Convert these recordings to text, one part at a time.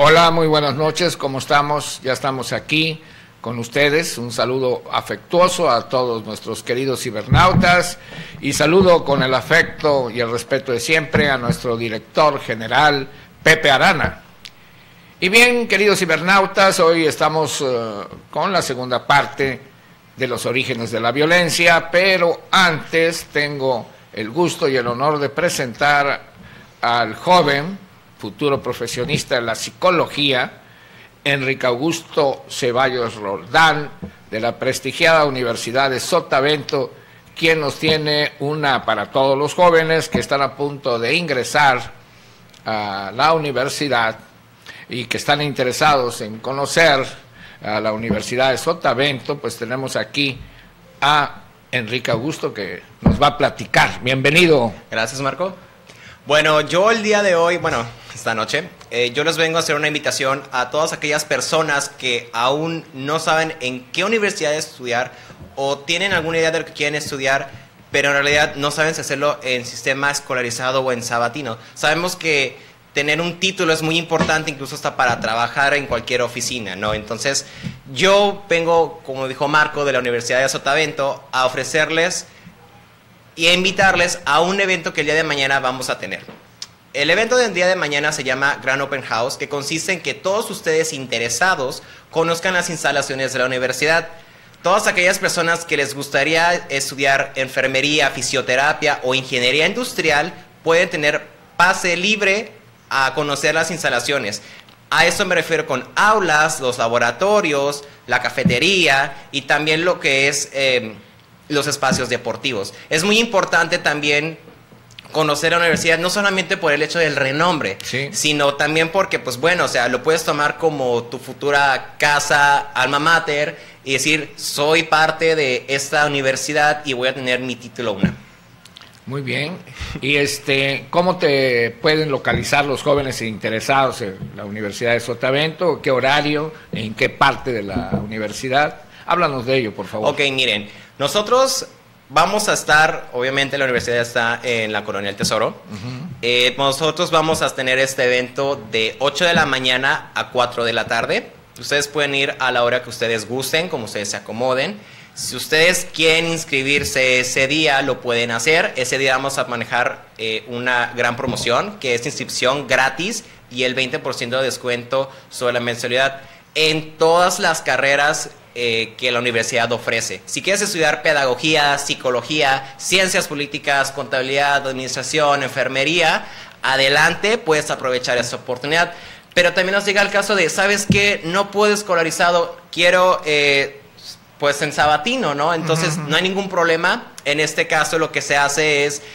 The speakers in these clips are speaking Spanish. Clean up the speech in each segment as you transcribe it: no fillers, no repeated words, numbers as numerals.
Hola, muy buenas noches, ¿cómo estamos? Ya estamos aquí con ustedes. Un saludo afectuoso a todos nuestros queridos cibernautas y saludo con el afecto y el respeto de siempre a nuestro director general, Pepe Arana. Y bien, queridos cibernautas, hoy estamos con la segunda parte de los orígenes de la violencia, pero antes tengo el gusto y el honor de presentar al joven, futuro profesionista de la psicología, Enrique Augusto Ceballos Roldán, de la prestigiada Universidad de Sotavento, quien nos tiene una para todos los jóvenes que están a punto de ingresar a la universidad y que están interesados en conocer a la Universidad de Sotavento. Pues tenemos aquí a Enrique Augusto que nos va a platicar. Bienvenido. Gracias, Marco. Bueno, yo el día de hoy, esta noche, yo les vengo a hacer una invitación a todas aquellas personas que aún no saben en qué universidad estudiar o tienen alguna idea de lo que quieren estudiar, pero en realidad no saben si hacerlo en sistema escolarizado o en sabatino. Sabemos que tener un título es muy importante, incluso hasta para trabajar en cualquier oficina, ¿no? Entonces, yo vengo, como dijo Marco, de la Universidad de Sotavento, a ofrecerles y a invitarles a un evento que el día de mañana vamos a tener. El evento del día de mañana se llama Grand Open House, que consiste en que todos ustedes interesados conozcan las instalaciones de la universidad. Todas aquellas personas que les gustaría estudiar enfermería, fisioterapia o ingeniería industrial pueden tener pase libre a conocer las instalaciones. A eso me refiero con aulas, los laboratorios, la cafetería y también lo que es los espacios deportivos. Es muy importante también conocer la universidad, no solamente por el hecho del renombre, sí, sino también porque, pues bueno, o sea, lo puedes tomar como tu futura casa, alma mater, y decir, soy parte de esta universidad y voy a tener mi título UNAM. Muy bien. Y ¿cómo te pueden localizar los jóvenes interesados en la Universidad de Sotavento? ¿Qué horario? ¿En qué parte de la universidad? Háblanos de ello, por favor. Ok, miren, nosotros vamos a estar, obviamente la universidad está en la Colonia del Tesoro. Nosotros vamos a tener este evento de 8 de la mañana a 4 de la tarde. Ustedes pueden ir a la hora que ustedes gusten, como ustedes se acomoden. Si ustedes quieren inscribirse ese día, lo pueden hacer. Ese día vamos a manejar una gran promoción, que es inscripción gratis y el 20% de descuento sobre la mensualidad en todas las carreras que la universidad ofrece. Si quieres estudiar pedagogía, psicología, ciencias políticas, contabilidad, administración, enfermería, adelante, puedes aprovechar esa oportunidad. Pero también nos llega el caso de, ¿sabes qué? No puedo escolarizado, quiero pues en sabatino, ¿no? Entonces no hay ningún problema. En este caso lo que se hace es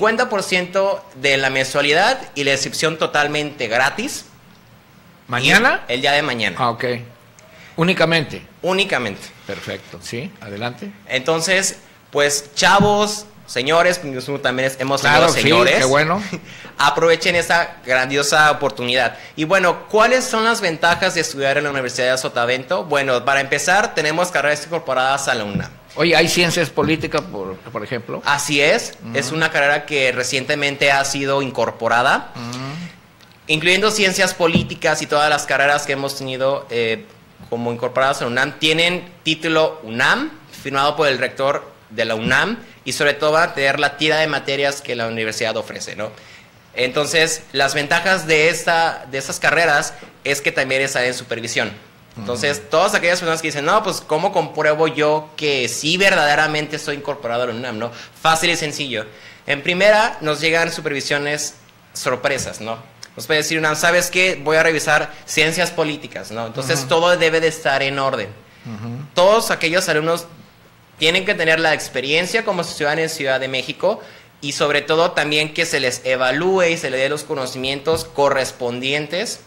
50% de la mensualidad y la inscripción totalmente gratis. ¿Mañana? El día de mañana. Ah, ok. ¿Únicamente? Únicamente. Perfecto, sí, adelante. Entonces, pues chavos, señores, nosotros también hemos tenido señores. Sí, qué bueno. Aprovechen esa grandiosa oportunidad. Y bueno, ¿cuáles son las ventajas de estudiar en la Universidad de Sotavento? Bueno, para empezar, tenemos carreras incorporadas a la UNAM. Oye, ¿hay ciencias políticas, por ejemplo? Así es, es una carrera que recientemente ha sido incorporada, incluyendo ciencias políticas y todas las carreras que hemos tenido como incorporadas a la UNAM, tienen título UNAM, firmado por el rector de la UNAM, y sobre todo van a tener la tira de materias que la universidad ofrece, ¿no? Entonces, las ventajas de estas carreras es que también está en supervisión. Entonces, todas aquellas personas que dicen, no, pues, ¿cómo compruebo yo que sí verdaderamente estoy incorporado a la UNAM, no? Fácil y sencillo. En primera, nos llegan supervisiones sorpresas, ¿no? Nos puede decir UNAM, ¿sabes qué? Voy a revisar ciencias políticas, ¿no? Entonces, todo debe de estar en orden. Todos aquellos alumnos tienen que tener la experiencia como si estuvieran en Ciudad de México y sobre todo también que se les evalúe y se les dé los conocimientos correspondientes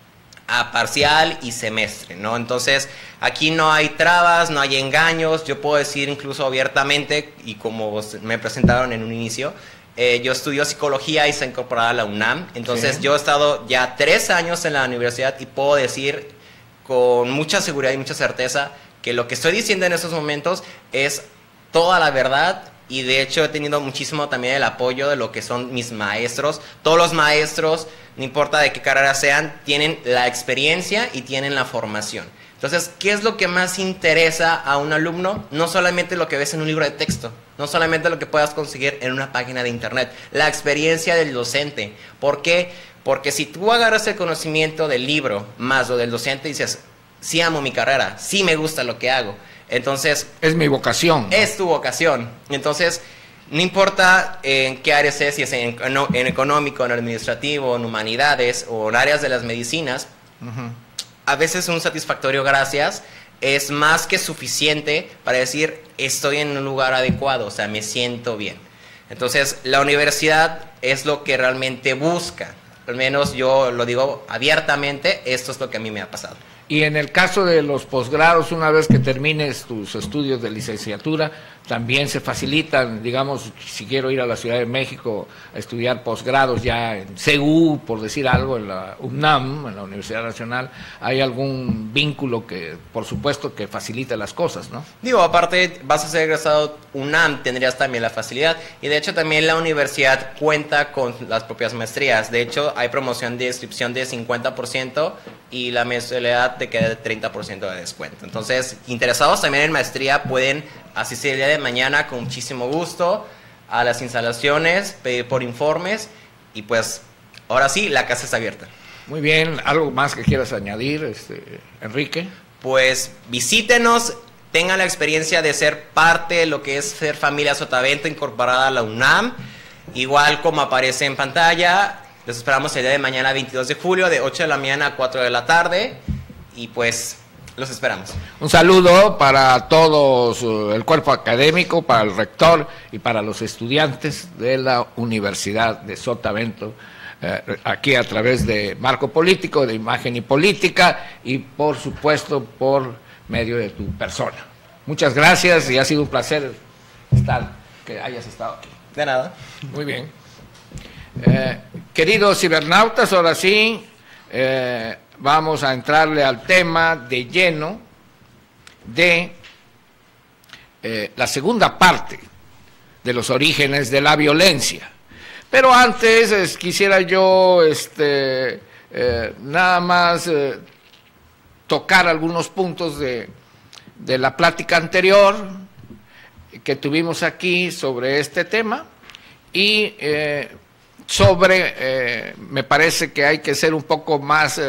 a parcial y semestre, ¿no? Entonces, aquí no hay trabas, no hay engaños. Yo puedo decir incluso abiertamente, y como me presentaron en un inicio, yo estudio psicología y se incorporada a la UNAM. Entonces, sí, yo he estado ya 3 años en la universidad y puedo decir con mucha seguridad y mucha certeza que lo que estoy diciendo en estos momentos es toda la verdad y de hecho he tenido muchísimo también el apoyo de lo que son mis maestros. Todos los maestros, no importa de qué carrera sean, tienen la experiencia y tienen la formación. Entonces, ¿qué es lo que más interesa a un alumno? No solamente lo que ves en un libro de texto, no solamente lo que puedas conseguir en una página de internet, la experiencia del docente. ¿Por qué? Porque si tú agarras el conocimiento del libro más lo del docente, dices, sí amo mi carrera, sí me gusta lo que hago. Entonces, es mi vocación, ¿no? Es tu vocación. Entonces, no importa en qué área sea, si es en económico, en administrativo, en humanidades o en áreas de las medicinas, a veces un satisfactorio gracias es más que suficiente para decir estoy en un lugar adecuado, o sea, me siento bien. Entonces, la universidad es lo que realmente busca. Al menos yo lo digo abiertamente, esto es lo que a mí me ha pasado. Y en el caso de los posgrados, una vez que termines tus estudios de licenciatura, también se facilitan, digamos, si quiero ir a la Ciudad de México a estudiar posgrados ya en CU, por decir algo, en la UNAM, en la Universidad Nacional, ¿hay algún vínculo que, por supuesto, que facilite las cosas, no? Digo, aparte, vas a ser egresado UNAM, tendrías también la facilidad, y de hecho también la universidad cuenta con las propias maestrías. De hecho, hay promoción de inscripción de 50% y la mensualidad te queda de 30% de descuento. Entonces, interesados también en maestría pueden asistir el día de mañana con muchísimo gusto a las instalaciones, pedir por informes y pues ahora sí, la casa está abierta. Muy bien, ¿algo más que quieras añadir, Enrique? Pues visítenos, tengan la experiencia de ser parte de lo que es ser familia Sotavento incorporada a la UNAM, igual como aparece en pantalla. Los esperamos el día de mañana 22 de julio de 8 de la mañana a 4 de la tarde y pues los esperamos. Un saludo para todos, el cuerpo académico, para el rector y para los estudiantes de la Universidad de Sotavento, aquí a través de Marco Político, de Imagen y Política y por supuesto por medio de tu persona. Muchas gracias y ha sido un placer que hayas estado aquí. De nada. Muy bien. Queridos cibernautas, ahora sí, vamos a entrarle al tema de lleno de la segunda parte de los orígenes de la violencia. Pero antes quisiera yo nada más tocar algunos puntos de la plática anterior que tuvimos aquí sobre este tema y me parece que hay que ser un poco más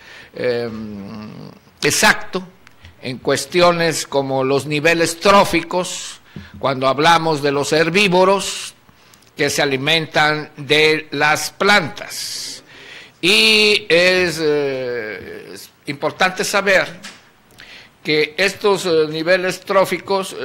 exacto en cuestiones como los niveles tróficos, cuando hablamos de los herbívoros que se alimentan de las plantas. Y es importante saber que estos niveles tróficos,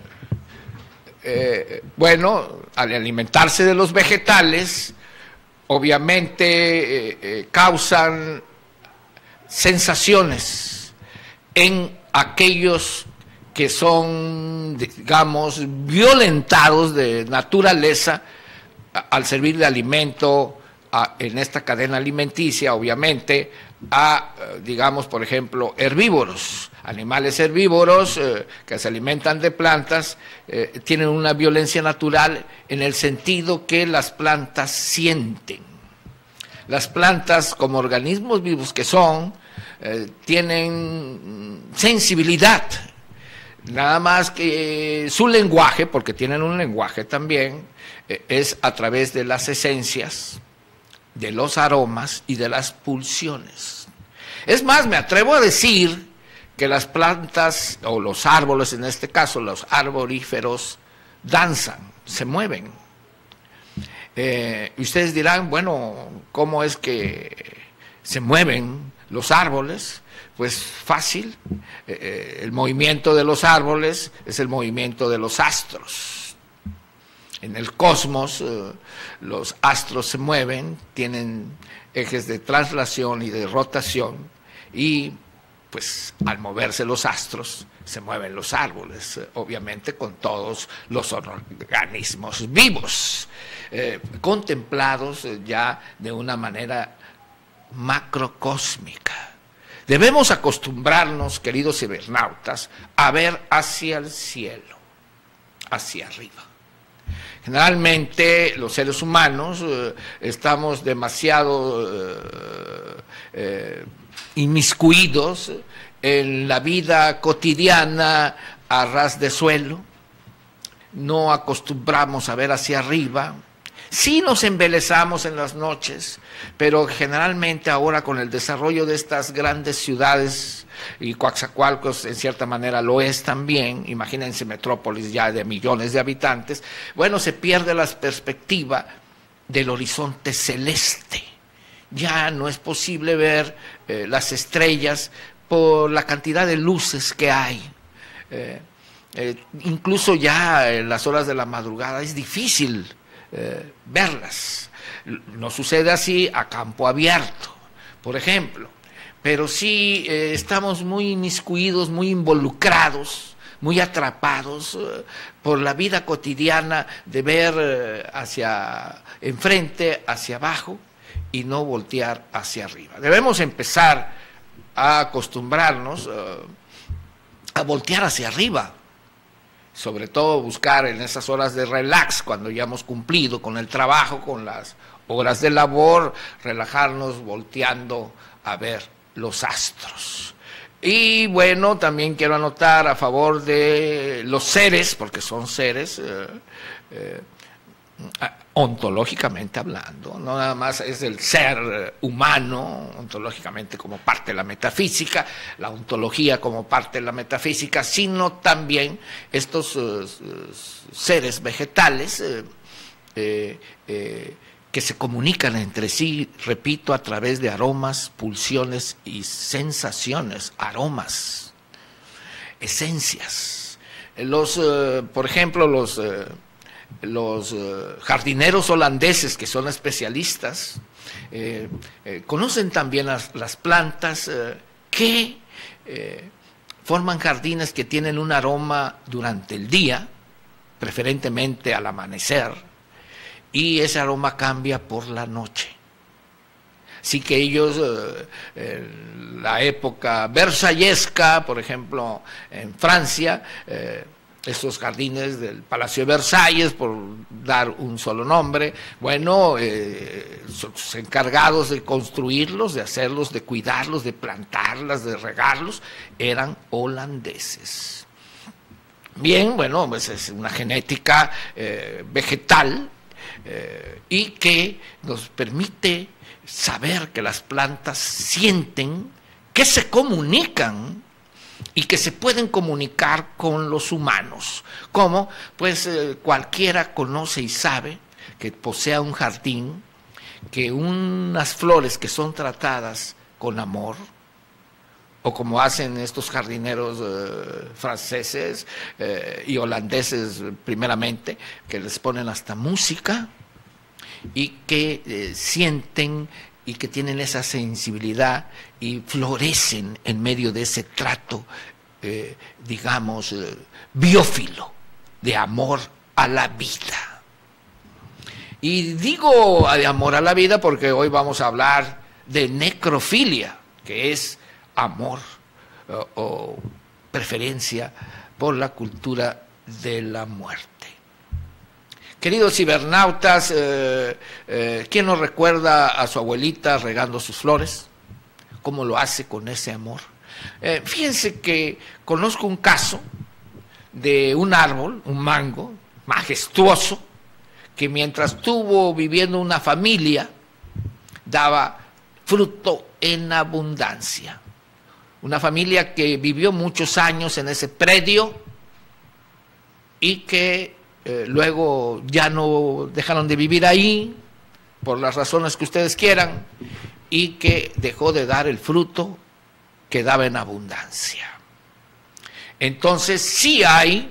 al alimentarse de los vegetales, obviamente causan sensaciones en aquellos que son, digamos, violentados de naturaleza al servir de alimento en esta cadena alimenticia, obviamente, digamos, por ejemplo, herbívoros. Animales herbívoros que se alimentan de plantas tienen una violencia natural en el sentido que las plantas sienten. Las plantas, como organismos vivos que son, tienen sensibilidad. Nada más que su lenguaje, porque tienen un lenguaje también, es a través de las esencias, de los aromas y de las pulsiones. Es más, me atrevo a decir que las plantas, o los árboles en este caso, los arboríferos, danzan, se mueven. Y ustedes dirán, bueno, ¿cómo es que se mueven los árboles? Pues fácil, el movimiento de los árboles es el movimiento de los astros. En el cosmos los astros se mueven, tienen ejes de traslación y de rotación y pues al moverse los astros se mueven los árboles, obviamente con todos los organismos vivos, contemplados ya de una manera macrocósmica. Debemos acostumbrarnos, queridos cibernautas, a ver hacia el cielo, hacia arriba. Generalmente los seres humanos estamos demasiado inmiscuidos en la vida cotidiana a ras de suelo, no acostumbramos a ver hacia arriba. Sí nos embelezamos en las noches, pero generalmente ahora con el desarrollo de estas grandes ciudades, y Coatzacoalcos en cierta manera lo es también, imagínense metrópolis ya de millones de habitantes, bueno, se pierde la perspectiva del horizonte celeste. Ya no es posible ver las estrellas por la cantidad de luces que hay. Incluso ya en las horas de la madrugada es difícil verlas. No sucede así a campo abierto, por ejemplo, pero sí estamos muy inmiscuidos, muy involucrados, muy atrapados por la vida cotidiana de ver hacia enfrente, hacia abajo y no voltear hacia arriba. Debemos empezar a acostumbrarnos a voltear hacia arriba. Sobre todo buscar en esas horas de relax, cuando ya hemos cumplido con el trabajo, con las horas de labor, relajarnos volteando a ver los astros. Y bueno, también quiero anotar a favor de los seres, porque son seres, ontológicamente hablando, no nada más es el ser humano, ontológicamente como parte de la metafísica, la ontología como parte de la metafísica, sino también estos seres vegetales que se comunican entre sí, repito, a través de aromas, pulsiones y sensaciones, aromas, esencias. Por ejemplo, los jardineros holandeses, que son especialistas, conocen también las plantas que forman jardines que tienen un aroma durante el día, preferentemente al amanecer, y ese aroma cambia por la noche. Así que ellos, en la época versallesca, por ejemplo, en Francia, estos jardines del Palacio de Versalles, por dar un solo nombre, bueno, los encargados de construirlos, de hacerlos, de cuidarlos, de plantarlas, de regarlos, eran holandeses. Bien, bueno, pues es una genética vegetal y que nos permite saber que las plantas sienten, que se comunican y que se pueden comunicar con los humanos. ¿Cómo? Pues cualquiera conoce y sabe que posea un jardín, que unas flores que son tratadas con amor, o como hacen estos jardineros franceses y holandeses primeramente, que les ponen hasta música y que sienten y que tienen esa sensibilidad y florecen en medio de ese trato, digamos, biófilo, de amor a la vida. Y digo de amor a la vida porque hoy vamos a hablar de necrofilia, que es amor o preferencia por la cultura de la muerte. Queridos cibernautas, ¿quién nos recuerda a su abuelita regando sus flores? ¿Cómo lo hace con ese amor? Fíjense que conozco un caso de un árbol, un mango, majestuoso, que mientras estuvo viviendo una familia, daba fruto en abundancia. Una familia que vivió muchos años en ese predio y que luego ya no dejaron de vivir ahí, por las razones que ustedes quieran, y que dejó de dar el fruto que daba en abundancia. Entonces sí hay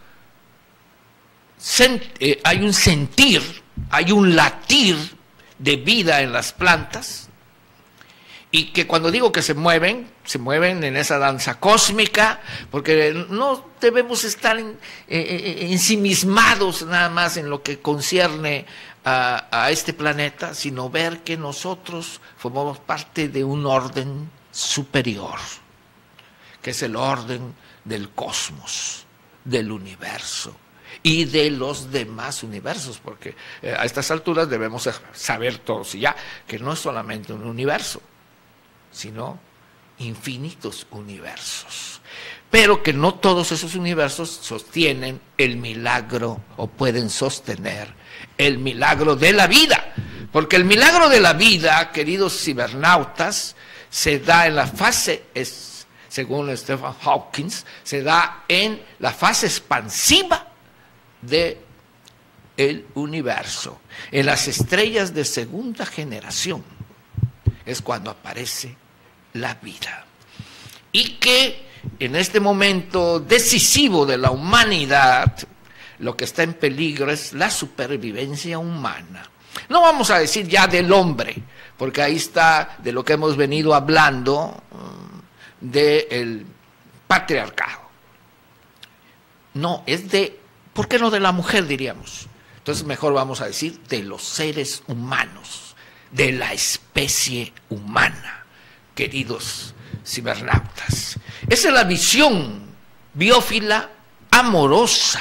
un sentir, hay un latir de vida en las plantas, y que cuando digo que se mueven en esa danza cósmica, porque no debemos estar ensimismados nada más en lo que concierne a este planeta, sino ver que nosotros formamos parte de un orden superior, que es el orden del cosmos, del universo, y de los demás universos, porque a estas alturas debemos saber todos y ya que no es solamente un universo, sino infinitos universos, pero que no todos esos universos sostienen el milagro o pueden sostener el milagro de la vida, porque el milagro de la vida, queridos cibernautas, se da en la fase, según Stephen Hawking, se da en la fase expansiva del universo, en las estrellas de segunda generación, es cuando aparece la vida. Y que en este momento decisivo de la humanidad, lo que está en peligro es la supervivencia humana. No vamos a decir ya del hombre, porque ahí está de lo que hemos venido hablando, del patriarcado. No, es de, ¿por qué no de la mujer diríamos? Entonces mejor vamos a decir de los seres humanos, de la especie humana, queridos cibernautas. Esa es la visión biófila, amorosa,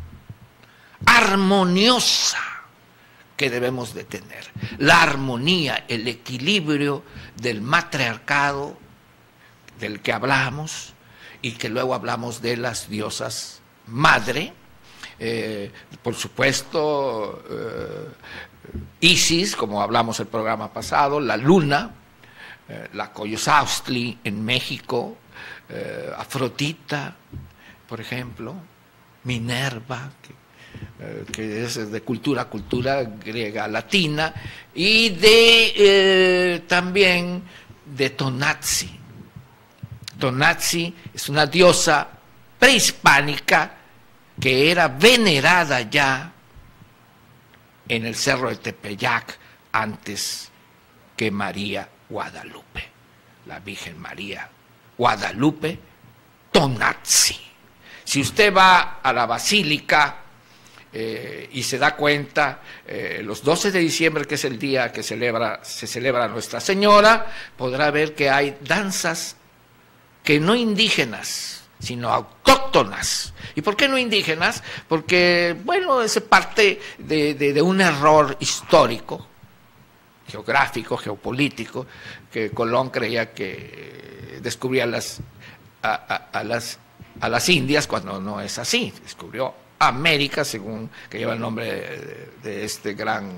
armoniosa que debemos de tener. La armonía, el equilibrio del matriarcado del que hablamos y que luego hablamos de las diosas madre, por supuesto Isis, como hablamos el programa pasado, la luna, la Coyosauhtli en México, Afrodita, por ejemplo, Minerva, que es de cultura griega latina, y de también de Tonantzin. Tonantzin es una diosa prehispánica que era venerada ya en el cerro de Tepeyac antes que María Guadalupe, la Virgen María Guadalupe Tonantzin. Si usted va a la basílica y se da cuenta, los 12 de diciembre, que es el día que se celebra Nuestra Señora, podrá ver que hay danzas que no indígenas, sino autóctonas. ¿Y por qué no indígenas? Porque, bueno, es parte de un error histórico, geográfico, geopolítico, que Colón creía que descubría a las Indias, cuando no es así. Descubrió América, según que lleva el nombre de este gran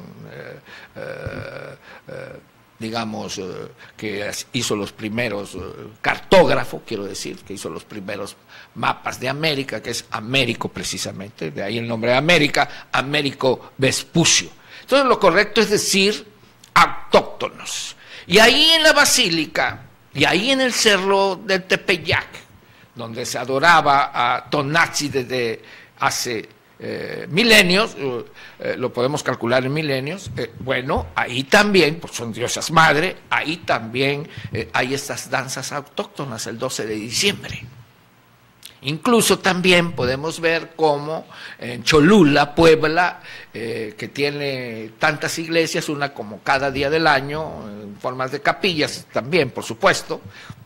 digamos, que hizo los primeros cartógrafo, quiero decir, que hizo los primeros mapas de América, que es Américo precisamente, de ahí el nombre de América, Américo Vespucio. Entonces lo correcto es decir autóctonos. Y ahí en la basílica, y ahí en el cerro del Tepeyac, donde se adoraba a Tonantzin desde hace milenios, lo podemos calcular en milenios, bueno, ahí también, pues son diosas madre, ahí también hay estas danzas autóctonas el 12 de diciembre. Incluso también podemos ver cómo en Cholula, Puebla, que tiene tantas iglesias, una como cada día del año, en formas de capillas también, por supuesto,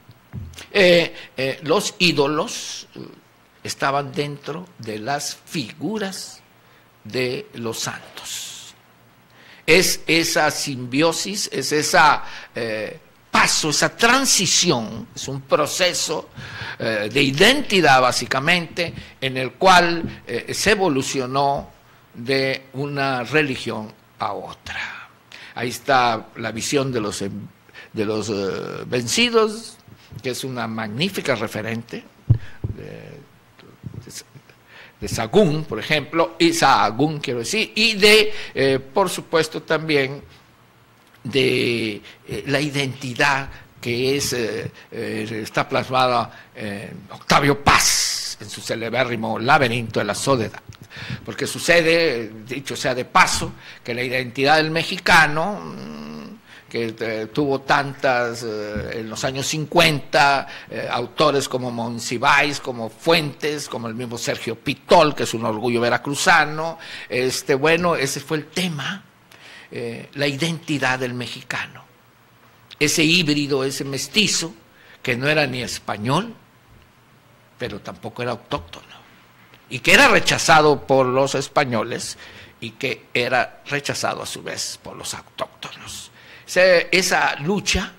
los ídolos estaban dentro de las figuras de los santos. Es esa simbiosis, es esa paso, esa transición, es un proceso de identidad básicamente, en el cual se evolucionó de una religión a otra. Ahí está la visión de los vencidos, que es una magnífica referente de Sagún, por ejemplo, y Sahagún, quiero decir, y de, por supuesto, también de la identidad que está plasmada en Octavio Paz, en su celebérrimo Laberinto de la Soledad. Porque sucede, dicho sea de paso, que la identidad del mexicano, que tuvo tantas, en los años 50, autores como Monsiváis, como Fuentes, como el mismo Sergio Pitol, que es un orgullo veracruzano, bueno, ese fue el tema, la identidad del mexicano, ese híbrido, ese mestizo, que no era ni español, pero tampoco era autóctono, y que era rechazado por los españoles y que era rechazado a su vez por los autóctonos. Esa lucha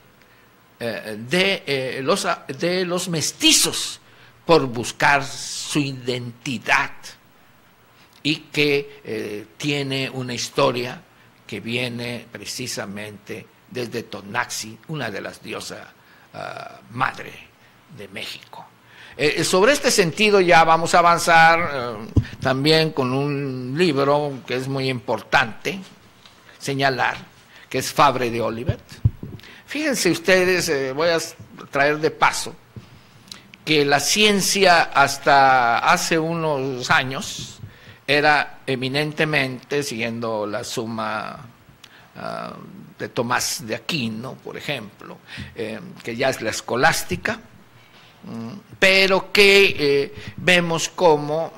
de los mestizos por buscar su identidad y que tiene una historia que viene precisamente desde Tonantzin, una de las diosas madre de México. Sobre este sentido ya vamos a avanzar también con un libro que es muy importante señalar, que es Fabre de Olivet. Fíjense ustedes, voy a traer de paso, que la ciencia hasta hace unos años era eminentemente, siguiendo la suma de Tomás de Aquino, por ejemplo, que ya es la escolástica, pero que vemos como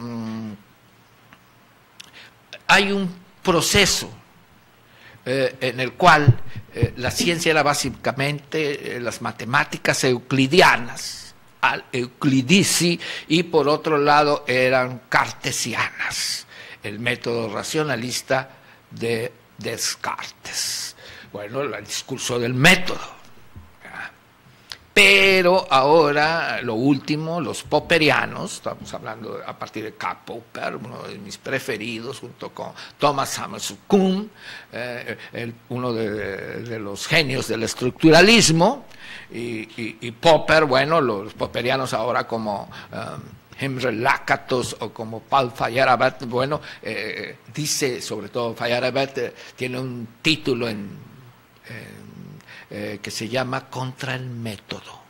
hay un proceso en el cual la ciencia era básicamente las matemáticas euclidianas, al Euclidici, y por otro lado eran cartesianas, el método racionalista de Descartes. Bueno, el discurso del método. Pero ahora, lo último, los popperianos, estamos hablando a partir de Karl Popper, uno de mis preferidos, junto con Thomas Hammershus Kuhn, uno de los genios del estructuralismo, y Popper, bueno, los popperianos ahora como Imre Lakatos o como Paul Feyerabend, bueno, dice, sobre todo Feyerabend, tiene un título que se llama Contra el método.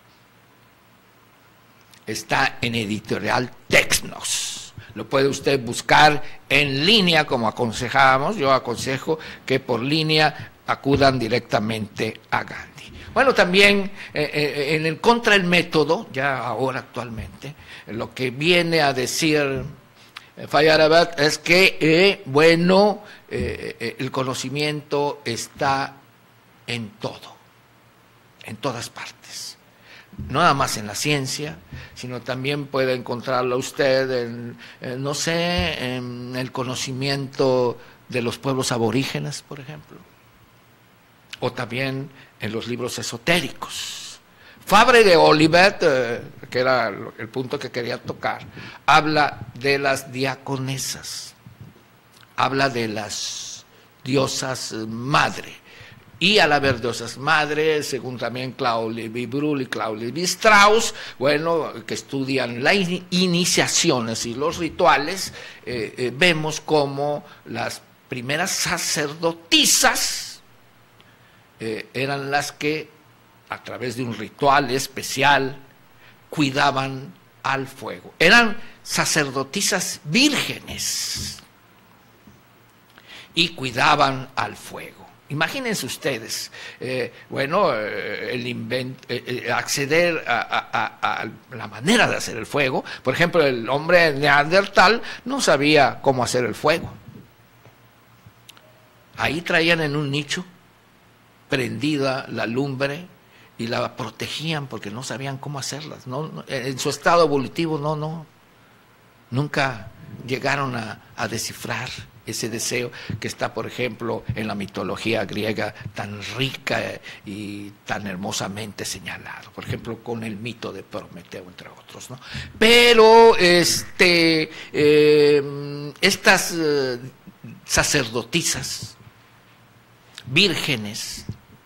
Está en editorial Texnos. Lo puede usted buscar en línea, como aconsejábamos. Yo aconsejo que por línea acudan directamente a Gandhi. Bueno, también en el Contra el método, ya ahora actualmente, lo que viene a decir Feyerabend es que, bueno, el conocimiento está en todo. En todas partes, no nada más en la ciencia, sino también puede encontrarlo usted en el conocimiento de los pueblos aborígenes, por ejemplo, o también en los libros esotéricos. Fabre de Olivet, que era el punto que quería tocar, habla de las diaconesas, habla de las diosas madre. Y al haber diosas madres, según también Claude Lévi-Brühl y Claude Lévi-Strauss, bueno, que estudian las iniciaciones y los rituales, vemos como las primeras sacerdotisas eran las que, a través de un ritual especial, cuidaban al fuego. Eran sacerdotisas vírgenes y cuidaban al fuego. Imagínense ustedes, acceder a la manera de hacer el fuego. Por ejemplo, el hombre neandertal no sabía cómo hacer el fuego. Ahí traían en un nicho prendida la lumbre y la protegían porque no sabían cómo hacerlas. En su estado evolutivo nunca llegaron a descifrar ese deseo que está, por ejemplo, en la mitología griega tan rica y tan hermosamente señalado, por ejemplo, con el mito de Prometeo, entre otros, ¿no? Pero estas sacerdotisas vírgenes,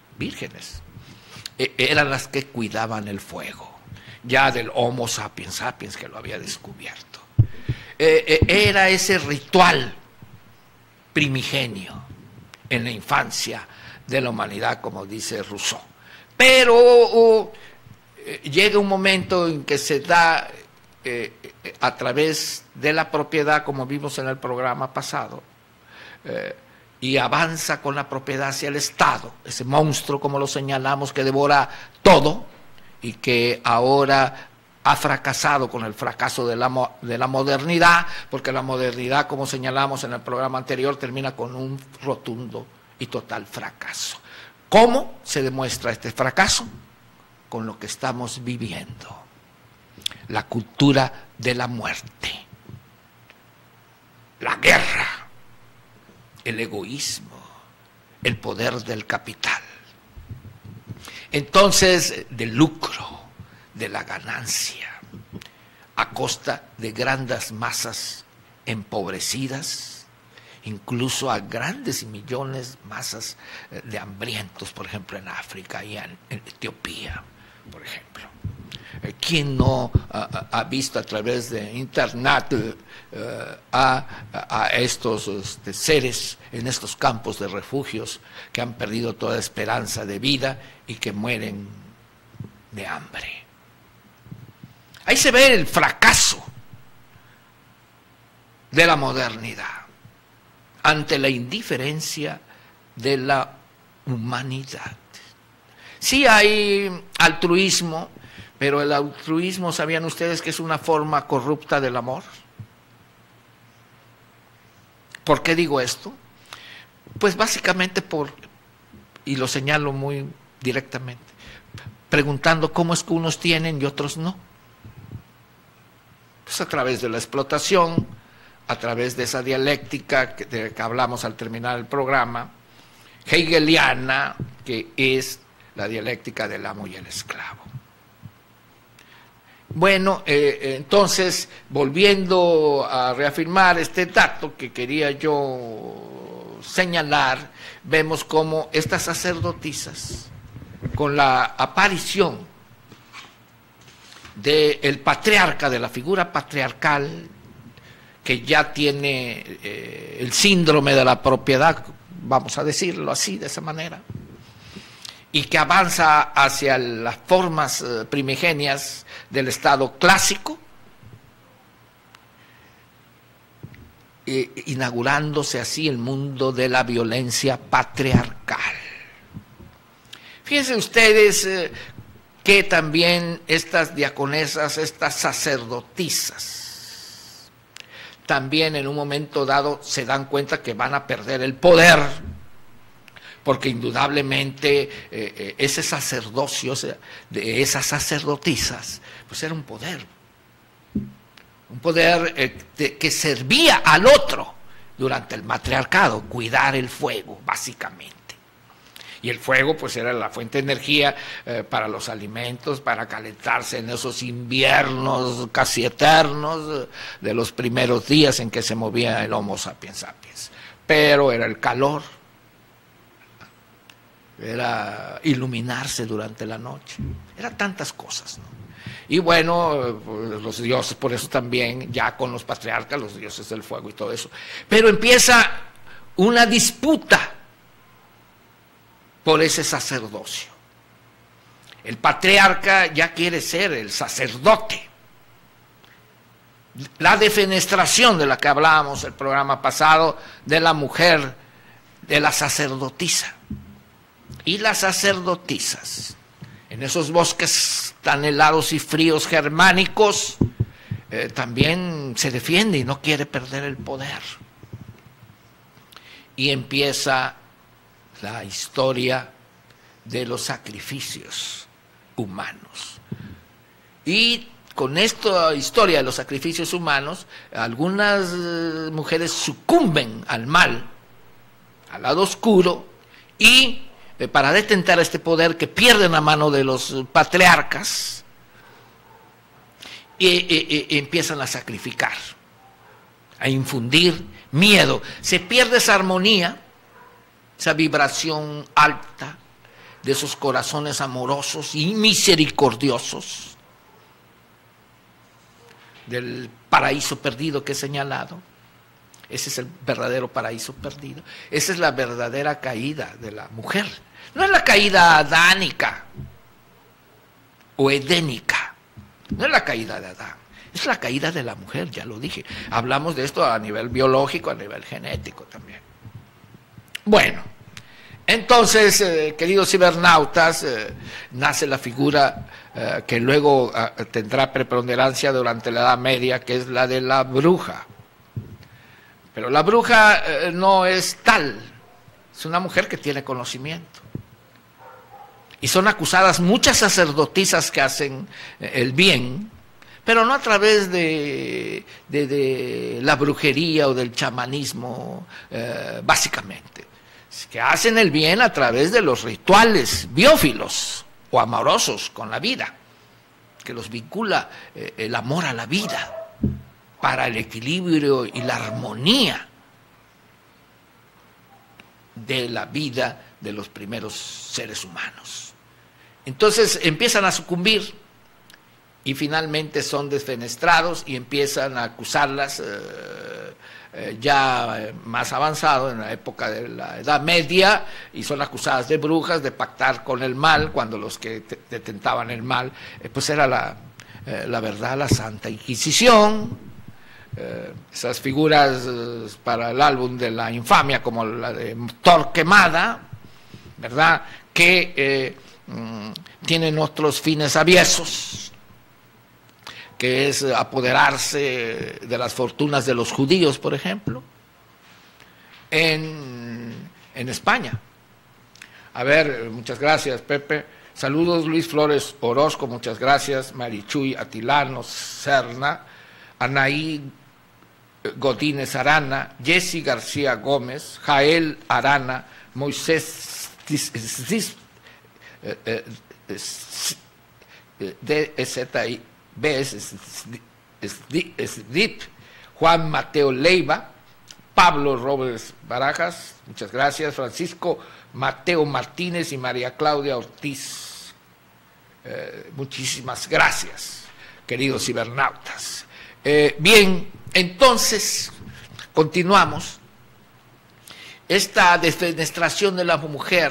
eran las que cuidaban el fuego, ya del Homo sapiens sapiens que lo había descubierto. Era ese ritual primigenio en la infancia de la humanidad, como dice Rousseau. Pero llega un momento en que se da a través de la propiedad, como vimos en el programa pasado, y avanza con la propiedad hacia el Estado, ese monstruo, como lo señalamos, que devora todo y que ahora ha fracasado con el fracaso de la modernidad, porque la modernidad, como señalamos en el programa anterior, termina con un rotundo y total fracaso. ¿Cómo se demuestra este fracaso? Con lo que estamos viviendo, la cultura de la muerte. la guerra, el egoísmo, el poder del capital. Entonces, del lucro, de la ganancia, a costa de grandes masas empobrecidas, incluso a grandes millones, masas de hambrientos, por ejemplo, en África y en Etiopía, por ejemplo. ¿Quién no ha visto a través de internet a estos seres en estos campos de refugios que han perdido toda esperanza de vida y que mueren de hambre? Ahí se ve el fracaso de la modernidad ante la indiferencia de la humanidad. Sí hay altruismo, pero el altruismo, ¿sabían ustedes que es una forma corrupta del amor? ¿Por qué digo esto? Pues básicamente y lo señalo muy directamente, preguntando cómo es que unos tienen y otros no. Pues a través de la explotación, a través de esa dialéctica de que hablamos al terminar el programa, hegeliana, que es la dialéctica del amo y el esclavo. Bueno, entonces, volviendo a reafirmar este dato que quería yo señalar, vemos cómo estas sacerdotisas, con la aparición del patriarca, de la figura patriarcal, que ya tiene el síndrome de la propiedad, vamos a decirlo así, de esa manera, y que avanza hacia las formas primigenias del Estado clásico, inaugurándose así el mundo de la violencia patriarcal. Fíjense ustedes que también estas diaconesas, estas sacerdotisas, también en un momento dado se dan cuenta que van a perder el poder, porque indudablemente ese sacerdocio de esas sacerdotisas, pues era un poder que servía al otro durante el matriarcado, cuidar el fuego, básicamente. Y el fuego pues era la fuente de energía para los alimentos, para calentarse en esos inviernos casi eternos de los primeros días en que se movía el Homo sapiens sapiens. Pero era el calor, era iluminarse durante la noche, eran tantas cosas, ¿no? Y bueno, los dioses, por eso también, ya con los patriarcas, los dioses del fuego y todo eso. Pero empieza una disputa por ese sacerdocio. El patriarca ya quiere ser el sacerdote. La defenestración de la que hablábamos el programa pasado, de la mujer, de la sacerdotisa. Y las sacerdotisas, en esos bosques tan helados y fríos germánicos, también se defiende y no quiere perder el poder. Y empieza la historia de los sacrificios humanos. Y con esta historia de los sacrificios humanos, algunas mujeres sucumben al mal, al lado oscuro, y para detentar este poder que pierden a mano de los patriarcas, empiezan a sacrificar, a infundir miedo. Se pierde esa armonía, esa vibración alta de esos corazones amorosos y misericordiosos del paraíso perdido que he señalado. Ese es el verdadero paraíso perdido. Esa es la verdadera caída de la mujer. No es la caída adánica o edénica. No es la caída de Adán. Es la caída de la mujer, ya lo dije. Hablamos de esto a nivel biológico, a nivel genético también. Bueno, entonces, queridos cibernautas, nace la figura que luego tendrá preponderancia durante la Edad Media, que es la de la bruja. Pero la bruja no es tal, es una mujer que tiene conocimiento. Y son acusadas muchas sacerdotisas que hacen el bien, pero no a través de la brujería o del chamanismo, básicamente. Es que hacen el bien a través de los rituales biófilos o amorosos con la vida, que los vincula el amor a la vida para el equilibrio y la armonía de la vida de los primeros seres humanos. Entonces empiezan a sucumbir y finalmente son desfenestrados y empiezan a acusarlas ya más avanzado, en la época de la Edad Media, y son acusadas de brujas, de pactar con el mal, cuando los que detentaban el mal, pues era la verdad, la Santa Inquisición. Esas figuras para el álbum de la infamia, como la de Torquemada, ¿verdad?, que tienen otros fines aviesos, que es apoderarse de las fortunas de los judíos, por ejemplo, en España. A ver, muchas gracias, Pepe. Saludos, Luis Flores Orozco, muchas gracias. Marichuy Atilano Serna, Anaí Godínez Arana, Jessy García Gómez, Jael Arana, Moisés DSIB, Juan Mateo Leiva, Pablo Robles Barajas, muchas gracias, Francisco Mateo Martínez y María Claudia Ortiz, muchísimas gracias, queridos cibernautas. Bien, entonces, continuamos. Esta defenestración de la mujer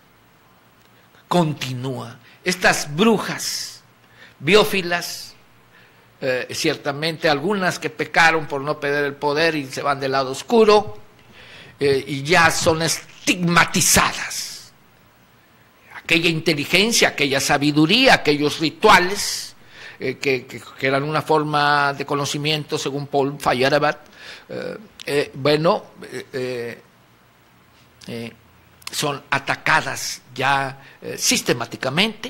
continúa. Estas brujas biófilas, ciertamente algunas que pecaron por no perder el poder y se van del lado oscuro, y ya son estigmatizadas. Aquella inteligencia, aquella sabiduría, aquellos rituales, que eran una forma de conocimiento, según Paul Feyerabend, son atacadas ya sistemáticamente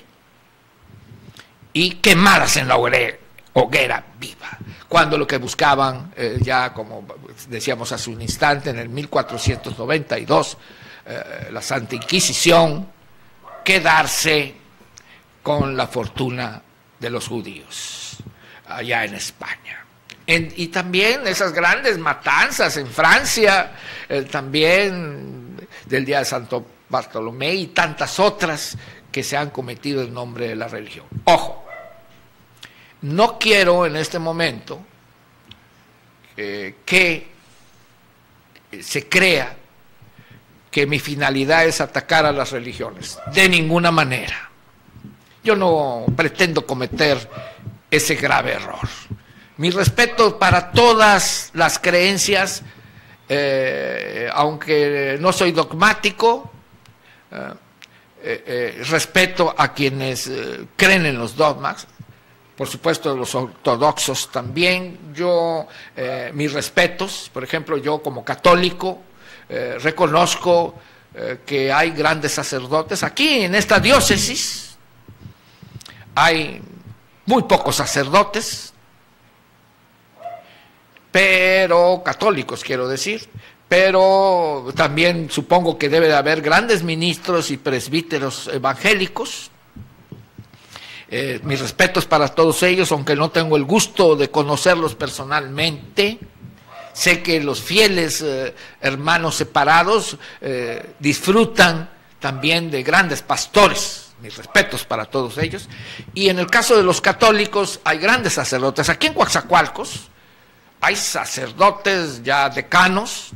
y quemadas en la hoguera viva, cuando lo que buscaban, ya como decíamos hace un instante, en el 1492, la Santa Inquisición, quedarse con la fortuna de los judíos allá en España. Y también esas grandes matanzas en Francia, también del día de Santo Bartolomé y tantas otras que se han cometido en nombre de la religión. Ojo, no quiero en este momento que se crea que mi finalidad es atacar a las religiones, de ninguna manera. Yo no pretendo cometer ese grave error. Mi respeto para todas las creencias, aunque no soy dogmático, respeto a quienes creen en los dogmas, por supuesto los ortodoxos también. Yo, mis respetos, por ejemplo, yo como católico reconozco que hay grandes sacerdotes. Aquí en esta diócesis hay muy pocos sacerdotes, pero católicos quiero decir, pero también supongo que debe de haber grandes ministros y presbíteros evangélicos. Mis respetos para todos ellos, aunque no tengo el gusto de conocerlos personalmente. Sé que los fieles hermanos separados disfrutan también de grandes pastores. Mis respetos para todos ellos. Y en el caso de los católicos hay grandes sacerdotes. Aquí en Coatzacoalcos hay sacerdotes ya decanos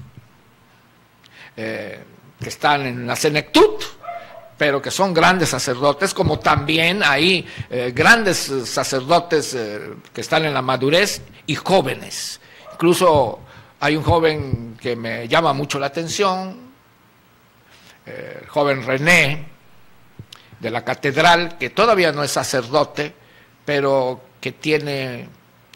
que están en la senectud, pero que son grandes sacerdotes, como también hay grandes sacerdotes que están en la madurez y jóvenes. Incluso hay un joven que me llama mucho la atención, el joven René, de la catedral, que todavía no es sacerdote, pero que tiene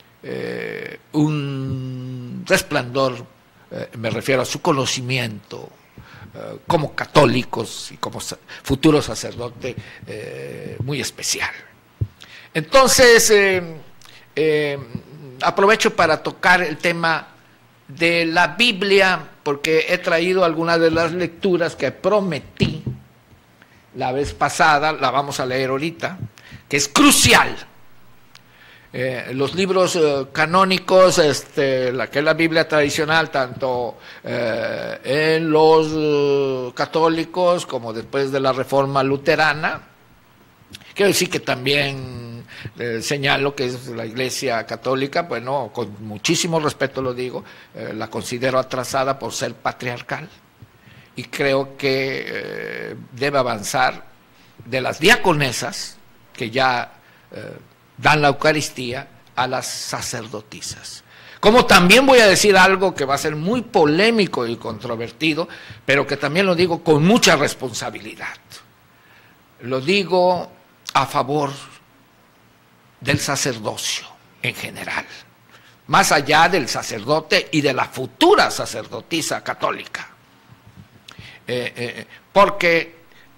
un resplandor, me refiero a su conocimiento como católicos y como futuro sacerdote, muy especial. Entonces, aprovecho para tocar el tema de la Biblia, porque he traído algunas de las lecturas que prometí la vez pasada, la vamos a leer ahorita, que es crucial. Los libros canónicos, la que es la Biblia tradicional, tanto en los católicos como después de la Reforma Luterana, quiero decir que también señalo que es la Iglesia Católica, bueno, con muchísimo respeto lo digo, la considero atrasada por ser patriarcal y creo que debe avanzar de las diaconesas que ya dan la Eucaristía a las sacerdotisas. Como también voy a decir algo que va a ser muy polémico y controvertido, pero que también lo digo con mucha responsabilidad. Lo digo a favor del sacerdocio en general, más allá del sacerdote y de la futura sacerdotisa católica. Porque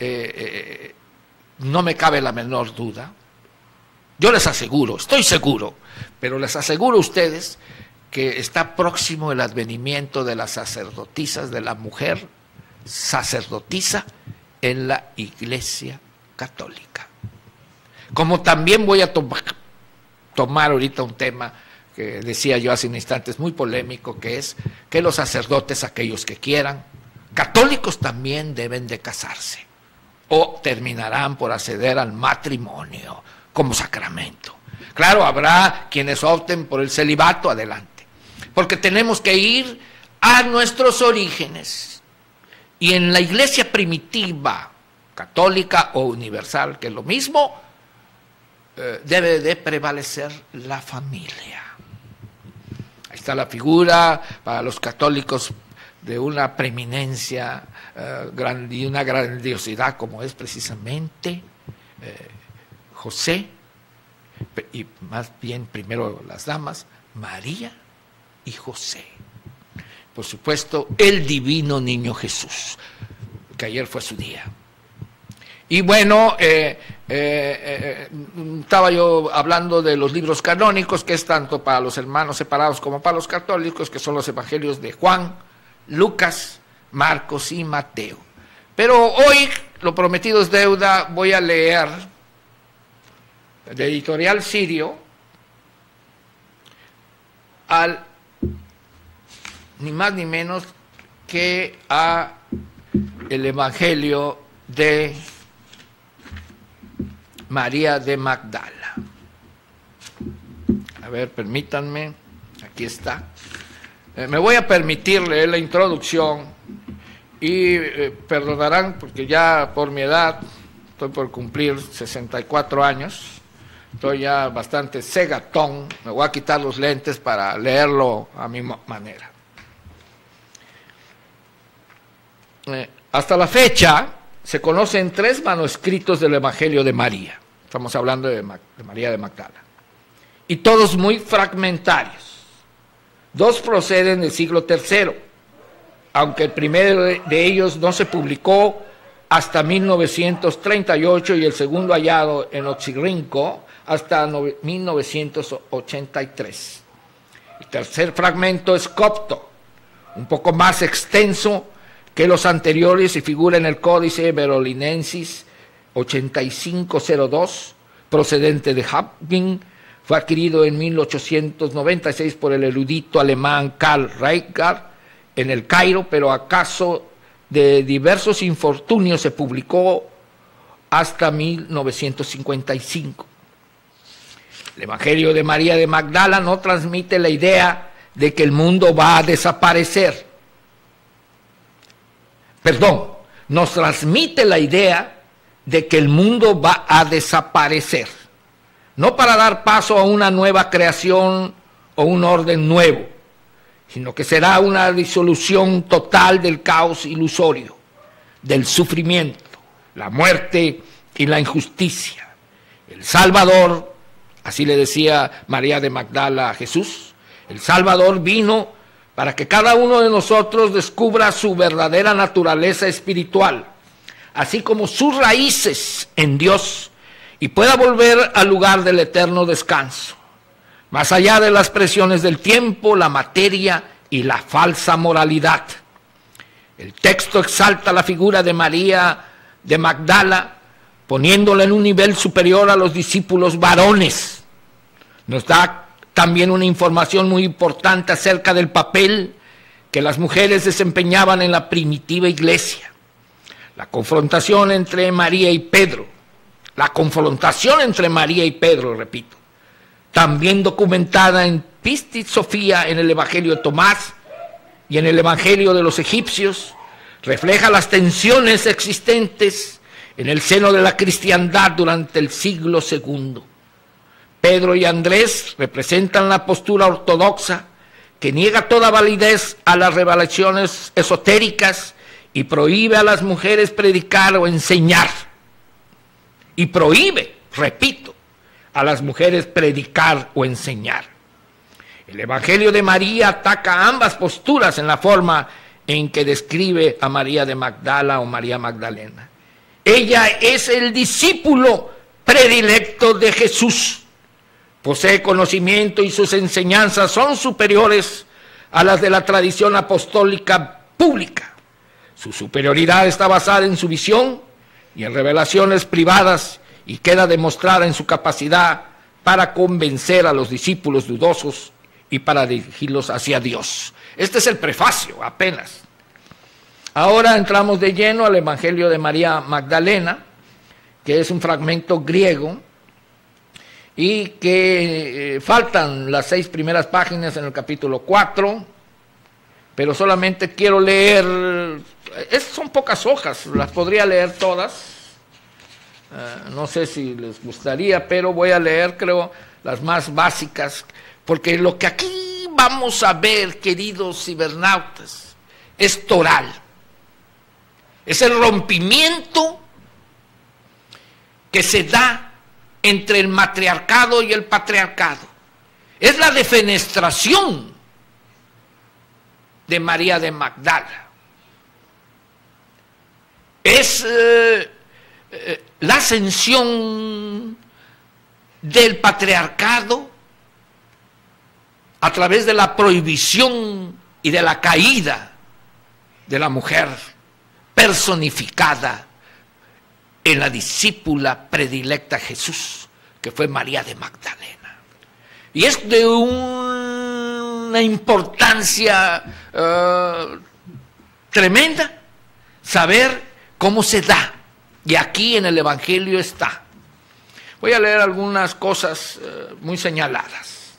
no me cabe la menor duda. Yo les aseguro, estoy seguro, pero les aseguro a ustedes que está próximo el advenimiento de las sacerdotisas, de la mujer sacerdotisa en la Iglesia Católica. Como también voy a tomar ahorita un tema que decía yo hace un instante, es muy polémico, que es que los sacerdotes, aquellos que quieran, católicos también deben de casarse o terminarán por acceder al matrimonio como sacramento. Claro, habrá quienes opten por el celibato, adelante, porque tenemos que ir a nuestros orígenes. Y en la iglesia primitiva, católica o universal, que es lo mismo, debe de prevalecer la familia. Ahí está la figura para los católicos de una preeminencia y una grandiosidad como es precisamente José, y más bien primero las damas, María y José. Por supuesto, el divino niño Jesús, que ayer fue su día. Y bueno, estaba yo hablando de los libros canónicos, que es tanto para los hermanos separados como para los católicos, que son los evangelios de Juan, Lucas, Marcos y Mateo. Pero hoy, lo prometido es deuda, voy a leer de Editorial Sirio ni más ni menos que a el Evangelio de María de Magdala. A ver, permítanme, aquí está. Me voy a permitir leer la introducción y perdonarán porque ya por mi edad, estoy por cumplir 64 años, estoy ya bastante cegatón, me voy a quitar los lentes para leerlo a mi manera. Hasta la fecha se conocen 3 manuscritos del Evangelio de María, estamos hablando de María de Magdala, y todos muy fragmentarios. 2 proceden del siglo III, aunque el primero de ellos no se publicó hasta 1938 y el segundo hallado en Oxirrinco hasta 1983. El tercer fragmento es copto, un poco más extenso que los anteriores y figura en el Códice Verolinensis 8502, procedente de Hapkin. Fue adquirido en 1896 por el erudito alemán Karl Reichardt en el Cairo, pero a causa de diversos infortunios se publicó hasta 1955. El Evangelio de María de Magdala no transmite la idea de que el mundo va a desaparecer. Perdón, nos transmite la idea de que el mundo va a desaparecer. No para dar paso a una nueva creación o un orden nuevo, sino que será una disolución total del caos ilusorio, del sufrimiento, la muerte y la injusticia. El Salvador, así le decía María de Magdala a Jesús, el Salvador vino para que cada uno de nosotros descubra su verdadera naturaleza espiritual, así como sus raíces en Dios, y pueda volver al lugar del eterno descanso. más allá de las presiones del tiempo, la materia y la falsa moralidad. El texto exalta la figura de María de Magdala, poniéndola en un nivel superior a los discípulos varones. Nos da también una información muy importante acerca del papel que las mujeres desempeñaban en la primitiva iglesia. La confrontación entre María y Pedro, repito, también documentada en Pistis Sofía, en el Evangelio de Tomás y en el Evangelio de los egipcios, refleja las tensiones existentes en el seno de la cristiandad durante el siglo II. Pedro y Andrés representan la postura ortodoxa que niega toda validez a las revelaciones esotéricas y prohíbe a las mujeres predicar o enseñar. Y prohíbe, repito, a las mujeres predicar o enseñar. El Evangelio de María ataca ambas posturas en la forma en que describe a María de Magdala o María Magdalena. Ella es el discípulo predilecto de Jesús. Posee conocimiento y sus enseñanzas son superiores a las de la tradición apostólica pública. Su superioridad está basada en su visión y en revelaciones privadas y queda demostrada en su capacidad para convencer a los discípulos dudosos y para dirigirlos hacia Dios. Este es el prefacio apenas. Ahora entramos de lleno al Evangelio de María Magdalena, que es un fragmento griego y que faltan las 6 primeras páginas en el capítulo 4, pero solamente quiero leer, son pocas hojas, las podría leer todas, no sé si les gustaría, pero voy a leer, creo, las más básicas, porque lo que aquí vamos a ver, queridos cibernautas, es toral. Es el rompimiento que se da entre el matriarcado y el patriarcado. Es la defenestración de María de Magdala. Es la ascensión del patriarcado a través de la prohibición y de la caída de la mujer personificada en la discípula predilecta Jesús, que fue María de Magdalena. Y es de una importancia tremenda saber cómo se da. Y aquí en el Evangelio está. Voy a leer algunas cosas muy señaladas.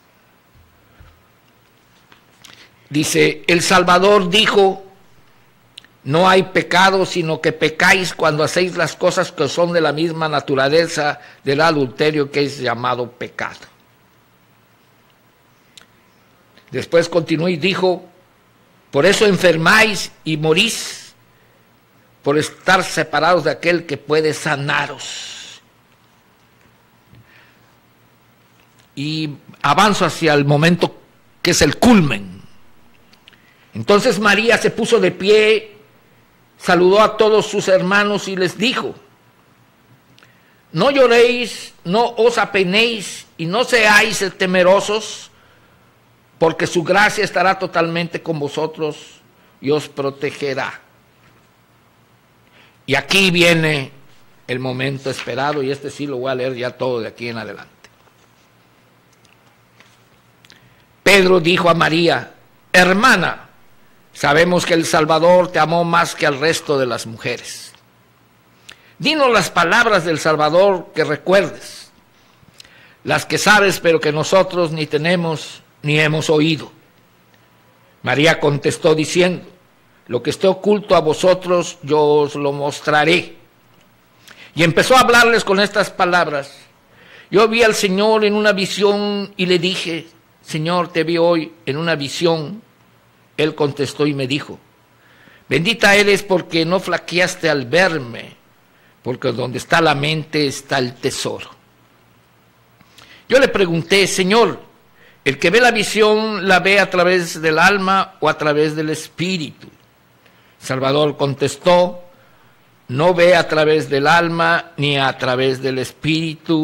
Dice, el Salvador dijo: no hay pecado, sino que pecáis cuando hacéis las cosas que son de la misma naturaleza del adulterio, que es llamado pecado. Después continuó y dijo: por eso enfermáis y morís, por estar separados de aquel que puede sanaros. Y avanzo hacia el momento que es el culmen. Entonces María se puso de pie, saludó a todos sus hermanos y les dijo: no lloréis, no os apenéis y no seáis temerosos, porque su gracia estará totalmente con vosotros y os protegerá. Y aquí viene el momento esperado, y este sí lo voy a leer ya todo de aquí en adelante. Pedro dijo a María: hermana, sabemos que el Salvador te amó más que al resto de las mujeres. Dinos las palabras del Salvador que recuerdes, las que sabes pero que nosotros ni tenemos ni hemos oído. María contestó diciendo: lo que esté oculto a vosotros yo os lo mostraré. Y empezó a hablarles con estas palabras: yo vi al Señor en una visión y le dije: Señor, te vi hoy en una visión. Él contestó y me dijo: bendita eres porque no flaqueaste al verme, porque donde está la mente está el tesoro. Yo le pregunté: Señor, ¿el que ve la visión la ve a través del alma o a través del espíritu? Salvador contestó: no ve a través del alma ni a través del espíritu,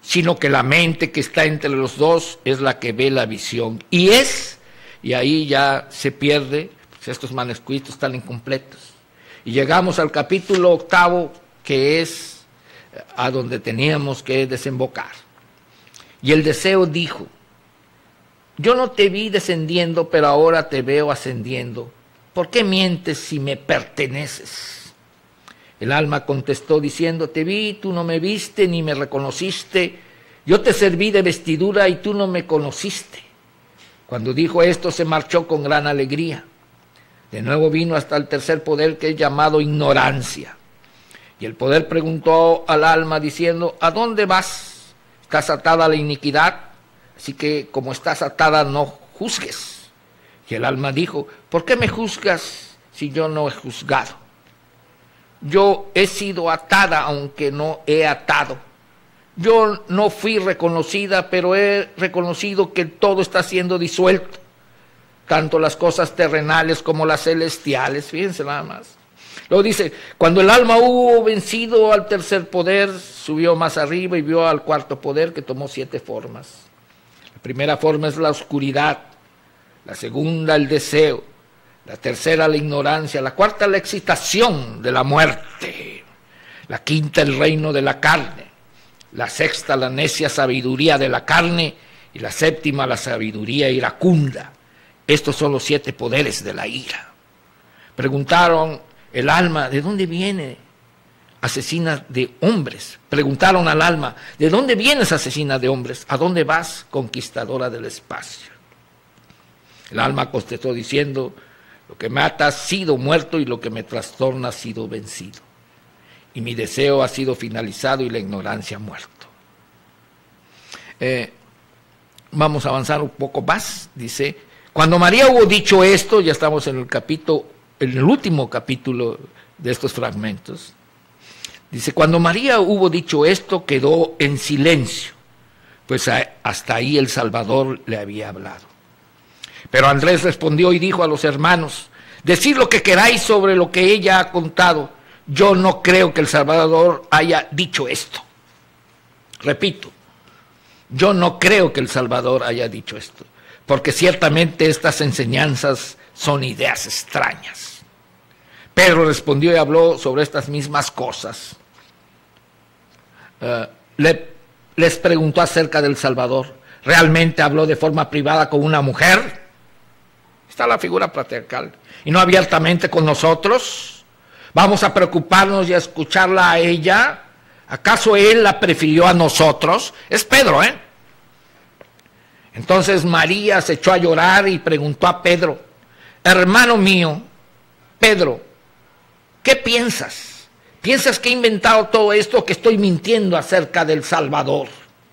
sino que la mente que está entre los dos es la que ve la visión. Y ahí ya se pierde, pues estos manuscritos están incompletos. Y llegamos al capítulo 8, que es a donde teníamos que desembocar. Y el deseo dijo: yo no te vi descendiendo, pero ahora te veo ascendiendo. ¿Por qué mientes si me perteneces? El alma contestó diciendo: te vi, tú no me viste ni me reconociste. Yo te serví de vestidura y tú no me conociste. Cuando dijo esto, se marchó con gran alegría. De nuevo vino hasta el tercer poder, que es llamado ignorancia. Y el poder preguntó al alma diciendo: ¿a dónde vas? ¿Estás atada a la iniquidad? Así que como estás atada, no juzgues. Y el alma dijo: ¿por qué me juzgas si yo no he juzgado? Yo he sido atada, aunque no he atado. Yo no fui reconocida, pero he reconocido que todo está siendo disuelto, tanto las cosas terrenales como las celestiales. Fíjense nada más. Luego dice: cuando el alma hubo vencido al tercer poder, subió más arriba y vio al cuarto poder, que tomó 7 formas. La primera forma es la oscuridad, la segunda el deseo, la tercera la ignorancia, la cuarta la excitación de la muerte, la quinta el reino de la carne, la sexta la necia sabiduría de la carne y la séptima la sabiduría iracunda. Estos son los 7 poderes de la ira. Preguntaron el alma: ¿de dónde viene, asesina de hombres? Preguntaron al alma: ¿de dónde vienes, asesina de hombres? ¿A dónde vas, conquistadora del espacio? El alma contestó diciendo: lo que mata ha sido muerto y lo que me trastorna ha sido vencido. Y mi deseo ha sido finalizado y la ignorancia ha muerto. Vamos a avanzar un poco más. Dice: cuando María hubo dicho esto, ya estamos en el último capítulo de estos fragmentos. Dice: cuando María hubo dicho esto, quedó en silencio, pues hasta ahí el Salvador le había hablado. Pero Andrés respondió y dijo a los hermanos: decid lo que queráis sobre lo que ella ha contado. Yo no creo que el Salvador haya dicho esto. Repito, yo no creo que el Salvador haya dicho esto, porque ciertamente estas enseñanzas son ideas extrañas. Pedro respondió y habló sobre estas mismas cosas. Les preguntó acerca del Salvador: ¿realmente habló de forma privada con una mujer? Está la figura patriarcal. Y no abiertamente con nosotros. ¿Vamos a preocuparnos y a escucharla a ella? ¿Acaso él la prefirió a nosotros? Es Pedro, ¿eh? Entonces María se echó a llorar y preguntó a Pedro: hermano mío, Pedro, ¿qué piensas? ¿Piensas que he inventado todo esto, que estoy mintiendo acerca del Salvador?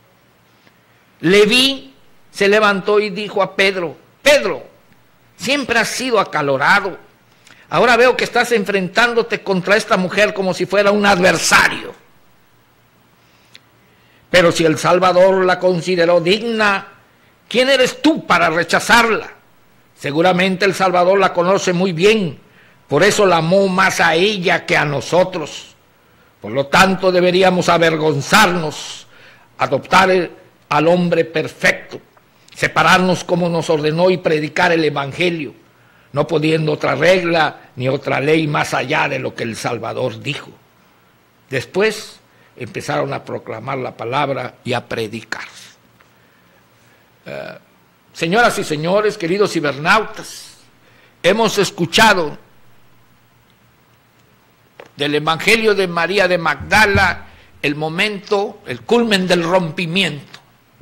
Leví se levantó y dijo a Pedro: Pedro, siempre has sido acalorado. Ahora veo que estás enfrentándote contra esta mujer como si fuera un adversario. Pero si el Salvador la consideró digna, ¿quién eres tú para rechazarla? Seguramente el Salvador la conoce muy bien, por eso la amó más a ella que a nosotros. Por lo tanto, deberíamos avergonzarnos, adoptar al hombre perfecto, separarnos como nos ordenó y predicar el Evangelio, no poniendo otra regla ni otra ley más allá de lo que el Salvador dijo. Después empezaron a proclamar la palabra y a predicar. Señoras y señores, queridos cibernautas, hemos escuchado del Evangelio de María de Magdala el momento, el culmen del rompimiento,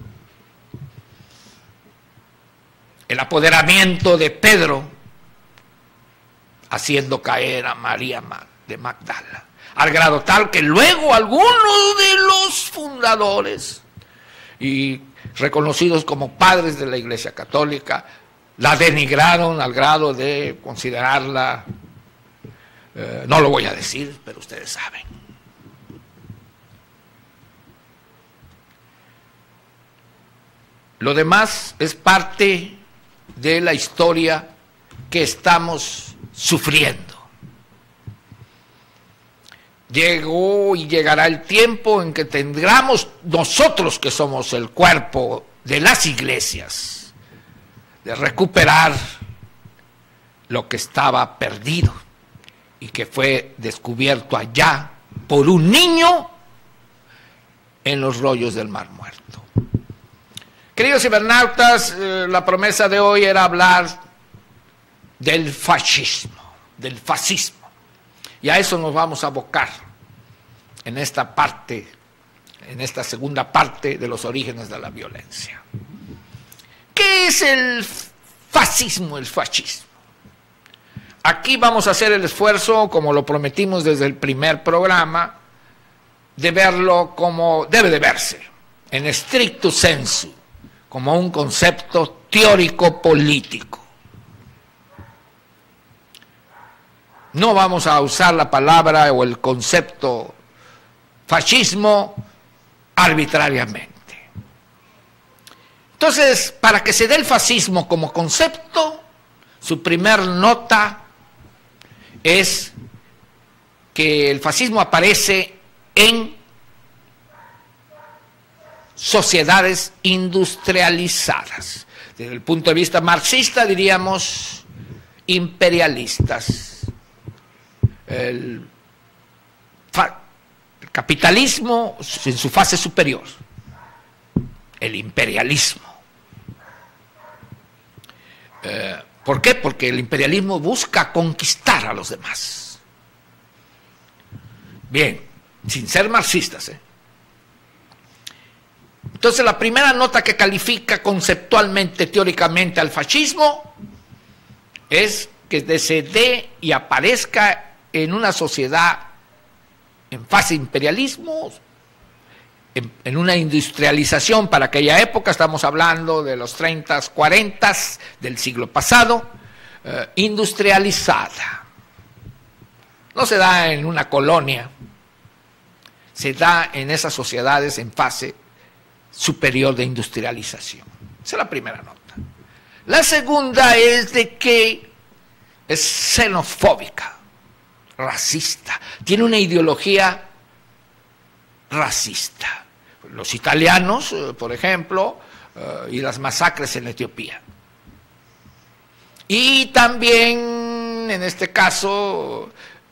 el apoderamiento de Pedro haciendo caer a María de Magdala, al grado tal que luego algunos de los fundadores y reconocidos como padres de la Iglesia Católica la denigraron al grado de considerarla, no lo voy a decir, pero ustedes saben. Lo demás es parte de la historia que estamos sufriendo. llegó y llegará el tiempo en que tendremos nosotros, que somos el cuerpo de las iglesias, de recuperar lo que estaba perdido y que fue descubierto allá por un niño en los rollos del Mar Muerto. Queridos cibernautas, la promesa de hoy era hablar del fascismo, del fascismo. Y a eso nos vamos a abocar en esta parte, en esta segunda parte de los orígenes de la violencia. ¿Qué es el fascismo, el fascismo? Aquí vamos a hacer el esfuerzo, como lo prometimos desde el primer programa, de verlo como debe de verse, en stricto sensu, como un concepto teórico político. No vamos a usar la palabra o el concepto fascismo arbitrariamente. Entonces, para que se dé el fascismo como concepto, su primer nota es que el fascismo aparece en sociedades industrializadas. Desde el punto de vista marxista diríamos imperialistas. El capitalismo en su fase superior, el imperialismo. ¿Por qué? Porque el imperialismo busca conquistar a los demás. Bien, sin ser marxistas, Entonces la primera nota que califica conceptualmente, teóricamente al fascismo es que se dé y aparezca en una sociedad en fase de imperialismo, en una industrialización para aquella época, estamos hablando de los 30, 40 del siglo pasado, industrializada. No se da en una colonia, se da en esas sociedades en fase superior de industrialización. Esa es la primera nota. La segunda es de que es xenofóbica, racista, tiene una ideología racista. Los italianos, por ejemplo, y las masacres en Etiopía. Y también, en este caso,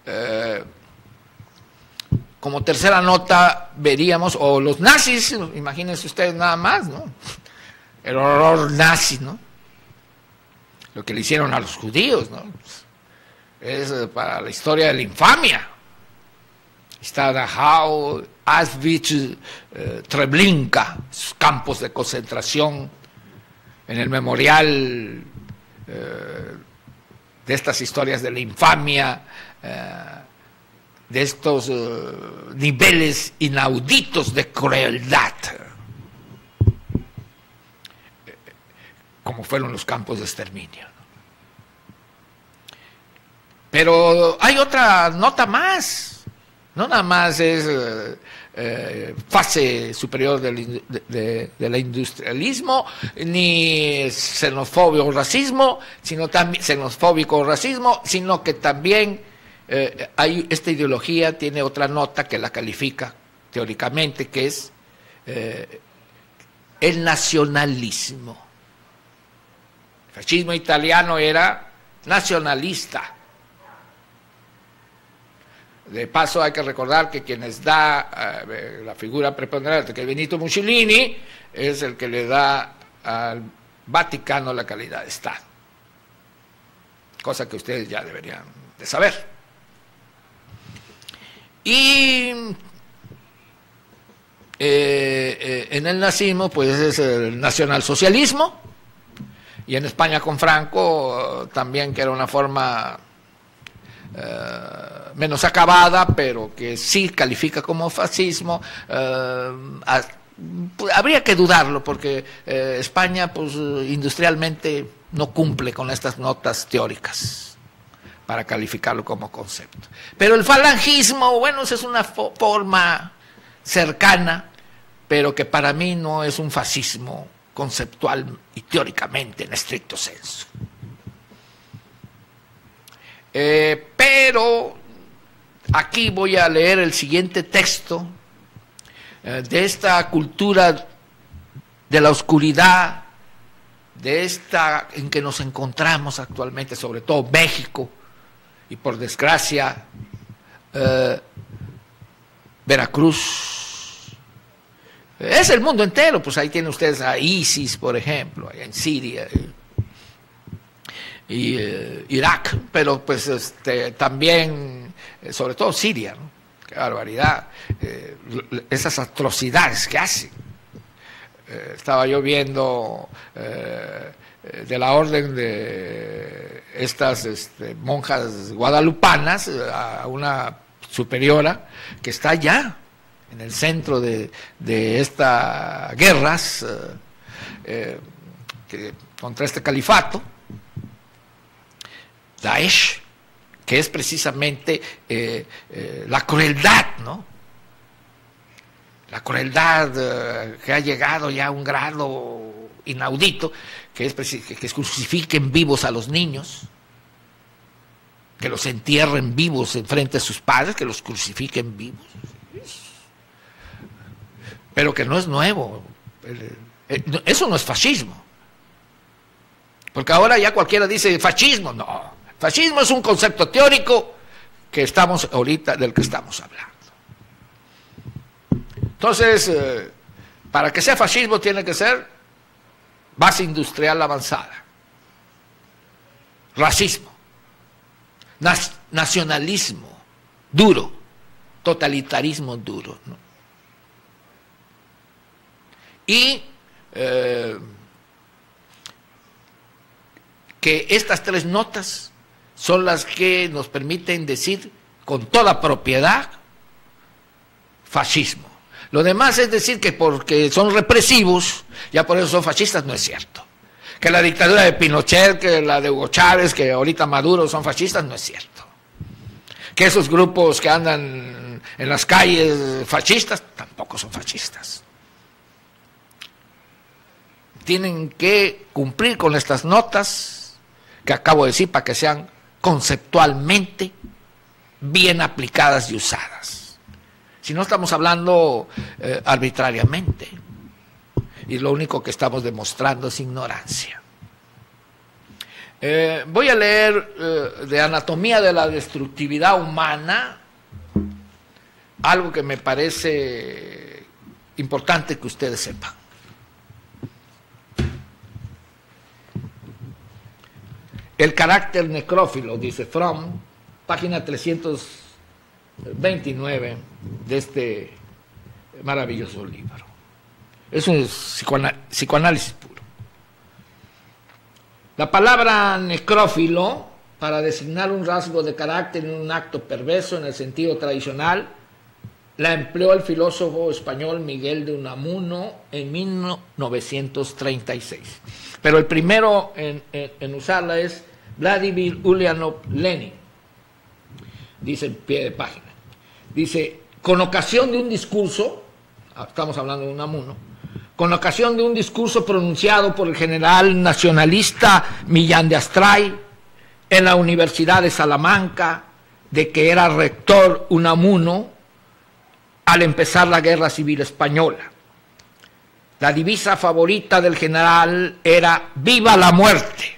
como tercera nota veríamos, o los nazis, imagínense ustedes nada más, ¿no? El horror nazi, ¿no? Lo que le hicieron a los judíos, ¿no? Es para la historia de la infamia. Está Dachau, Auschwitz, Treblinka, campos de concentración, en el memorial de estas historias de la infamia, de estos niveles inauditos de crueldad, como fueron los campos de exterminio. Pero hay otra nota más, no nada más es fase superior del industrialismo, ni xenofóbico o racismo, sino que también esta ideología tiene otra nota que la califica teóricamente, que es el nacionalismo. El fascismo italiano era nacionalista. De paso hay que recordar que quienes da la figura preponderante, que Benito Mussolini, es el que le da al Vaticano la calidad de Estado. Cosa que ustedes ya deberían de saber. Y en el nazismo, pues es el nacionalsocialismo, y en España con Franco también, que era una forma menos acabada, pero que sí califica como fascismo. Habría que dudarlo, porque España, pues industrialmente no cumple con estas notas teóricas para calificarlo como concepto. Pero el falangismo, bueno, esa es una forma cercana, pero que para mí no es un fascismo conceptual y teóricamente en estricto sensu. Pero aquí voy a leer el siguiente texto de esta cultura de la oscuridad, de esta en que nos encontramos actualmente, sobre todo México, y por desgracia Veracruz. Es el mundo entero, pues ahí tienen ustedes a ISIS, por ejemplo, allá en Siria y Irak, pero pues también, sobre todo Siria, ¿no? Qué barbaridad, esas atrocidades que hacen. Estaba yo viendo de la orden de estas monjas guadalupanas, a una superiora que está allá en el centro de estas guerras contra este califato, Daesh, que es precisamente la crueldad, ¿no? La crueldad que ha llegado ya a un grado inaudito, que crucifiquen vivos a los niños, que los entierren vivos enfrente de sus padres, que los crucifiquen vivos. Pero que no es nuevo. Eso no es fascismo. Porque ahora ya cualquiera dice fascismo. No. Fascismo es un concepto teórico que estamos ahorita, del que estamos hablando. Entonces, para que sea fascismo tiene que ser base industrial avanzada, racismo, nacionalismo duro, totalitarismo duro, ¿no? Y que estas tres notas son las que nos permiten decir con toda propiedad fascismo. Lo demás es decir que porque son represivos, ya por eso son fascistas, no es cierto. Que la dictadura de Pinochet, que la de Hugo Chávez, que ahorita Maduro son fascistas, no es cierto. Que esos grupos que andan en las calles fascistas, tampoco son fascistas. Tienen que cumplir con estas notas que acabo de decir para que sean conceptualmente bien aplicadas y usadas. Si no estamos hablando arbitrariamente, y lo único que estamos demostrando es ignorancia. Voy a leer de Anatomía de la Destructividad Humana, algo que me parece importante que ustedes sepan. El carácter necrófilo, dice Fromm, página 329 de este maravilloso libro. Es un psicoanálisis puro. La palabra necrófilo, para designar un rasgo de carácter en un acto perverso en el sentido tradicional, la empleó el filósofo español Miguel de Unamuno en 1936. Pero el primero en usarla es Vladimir Ulyanov Lenin. Dice en pie de página. Dice, con ocasión de un discurso, estamos hablando de Unamuno, con ocasión de un discurso pronunciado por el general nacionalista Millán de Astray en la Universidad de Salamanca, de que era rector Unamuno al empezar la Guerra Civil Española. La divisa favorita del general era ¡Viva la muerte!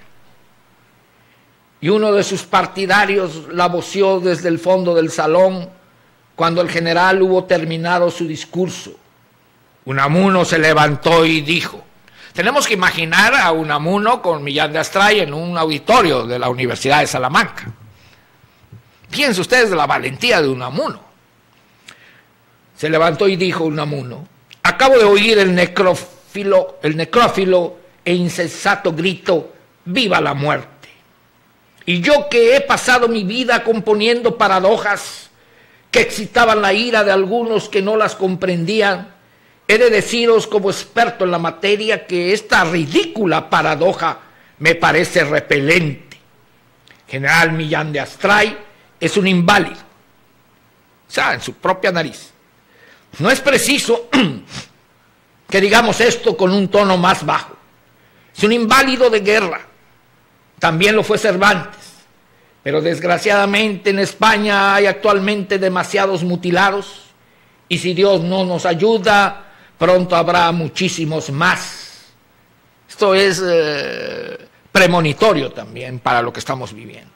Y uno de sus partidarios la voció desde el fondo del salón cuando el general hubo terminado su discurso. Unamuno se levantó y dijo, tenemos que imaginar a Unamuno con Millán de Astray en un auditorio de la Universidad de Salamanca. Piensen ustedes de la valentía de Unamuno. Se levantó y dijo Unamuno, acabo de oír el necrófilo e insensato grito, ¡viva la muerte! Y yo que he pasado mi vida componiendo paradojas que excitaban la ira de algunos que no las comprendían, he de deciros como experto en la materia que esta ridícula paradoja me parece repelente. General Millán de Astray es un inválido, o sea, en su propia nariz. No es preciso que digamos esto con un tono más bajo. Es un inválido de guerra. También lo fue Cervantes. Pero desgraciadamente en España hay actualmente demasiados mutilados y si Dios no nos ayuda, pronto habrá muchísimos más. Esto es premonitorio también para lo que estamos viviendo.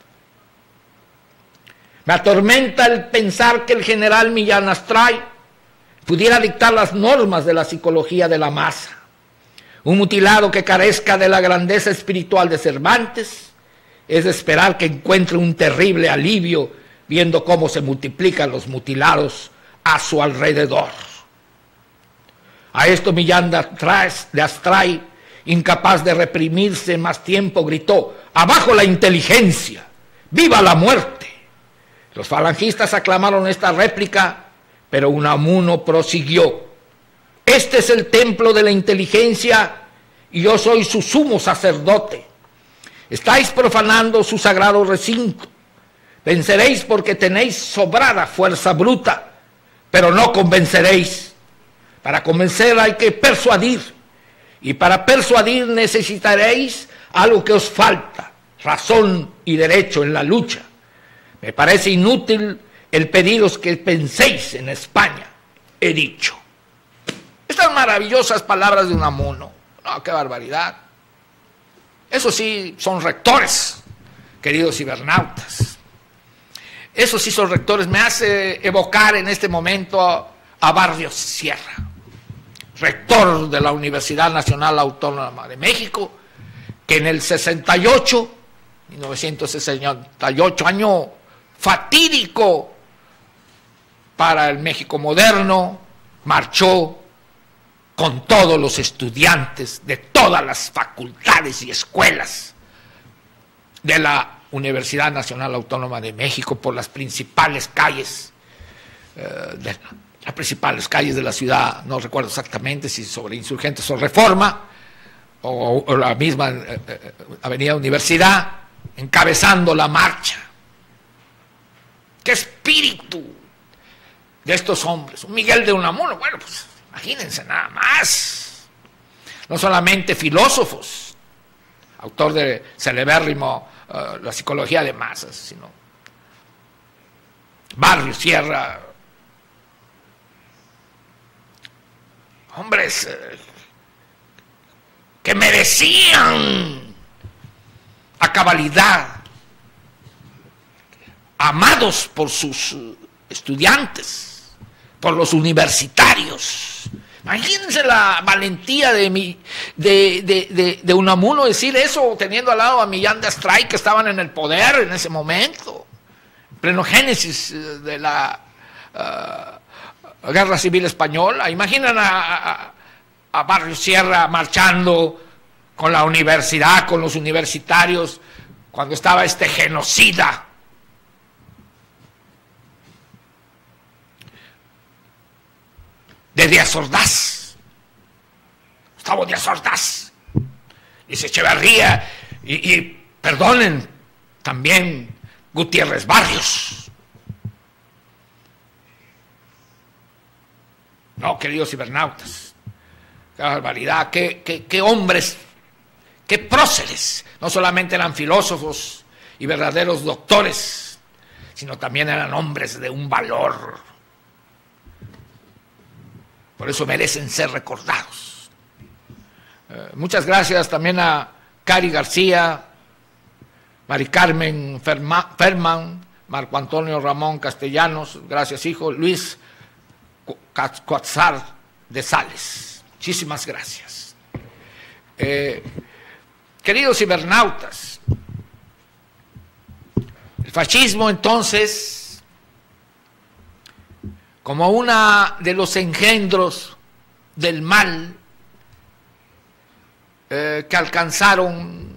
Me atormenta el pensar que el general Millán Astray pudiera dictar las normas de la psicología de la masa. Un mutilado que carezca de la grandeza espiritual de Cervantes es de esperar que encuentre un terrible alivio viendo cómo se multiplican los mutilados a su alrededor. A esto Millán de Astray, incapaz de reprimirse más tiempo, gritó: ¡abajo la inteligencia! ¡Viva la muerte! Los falangistas aclamaron esta réplica, pero Unamuno prosiguió: este es el templo de la inteligencia y yo soy su sumo sacerdote. Estáis profanando su sagrado recinto. Venceréis porque tenéis sobrada fuerza bruta, pero no convenceréis. Para convencer hay que persuadir, y para persuadir necesitaréis algo que os falta: razón y derecho en la lucha. Me parece inútil el pediros que penséis en España, he dicho. Estas maravillosas palabras de Unamuno, no, qué barbaridad. Eso sí son rectores, queridos cibernautas. Eso sí son rectores. Me hace evocar en este momento a Barrios Sierra, rector de la Universidad Nacional Autónoma de México, que en el 1968, año fatídico para el México moderno, marchó con todos los estudiantes de todas las facultades y escuelas de la Universidad Nacional Autónoma de México por las principales calles de la ciudad. No recuerdo exactamente si sobre Insurgentes o Reforma o la misma Avenida Universidad, encabezando la marcha. ¡Qué espíritu de estos hombres! Un Miguel de Unamuno, bueno, pues imagínense nada más. No solamente filósofos, autor de celebérrimo La psicología de masas, sino Barrios Sierra, hombres que merecían a cabalidad, amados por sus estudiantes, por los universitarios. Imagínense la valentía de Unamuno decir eso, teniendo al lado a Millán de Astray, que estaban en el poder en ese momento, en pleno génesis de la Guerra Civil Española. Imaginan a Barrios Sierra marchando con la universidad, con los universitarios, cuando estaba este genocida. De Díaz Ordaz, Gustavo Díaz Ordaz, dice Echeverría, y perdonen, también Gutiérrez Barrios. No, queridos cibernautas, qué barbaridad, qué hombres, qué próceres. No solamente eran filósofos y verdaderos doctores, sino también eran hombres de un valor. Por eso merecen ser recordados. Muchas gracias también a Cari García, Mari Carmen Ferman, Marco Antonio Ramón Castellanos, gracias hijo, Luis Coatzar de Sales. Muchísimas gracias. Queridos cibernautas, el fascismo entonces, como una de los engendros del mal que alcanzaron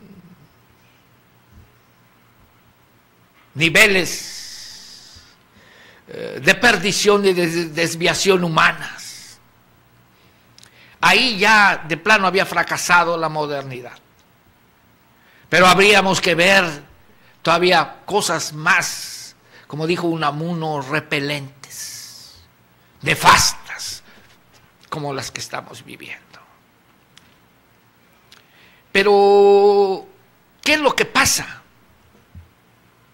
niveles de perdición y de desviación humanas. Ahí ya de plano había fracasado la modernidad. Pero habríamos que ver todavía cosas más, como dijo Unamuno, repelentes, nefastas, como las que estamos viviendo. Pero, ¿qué es lo que pasa?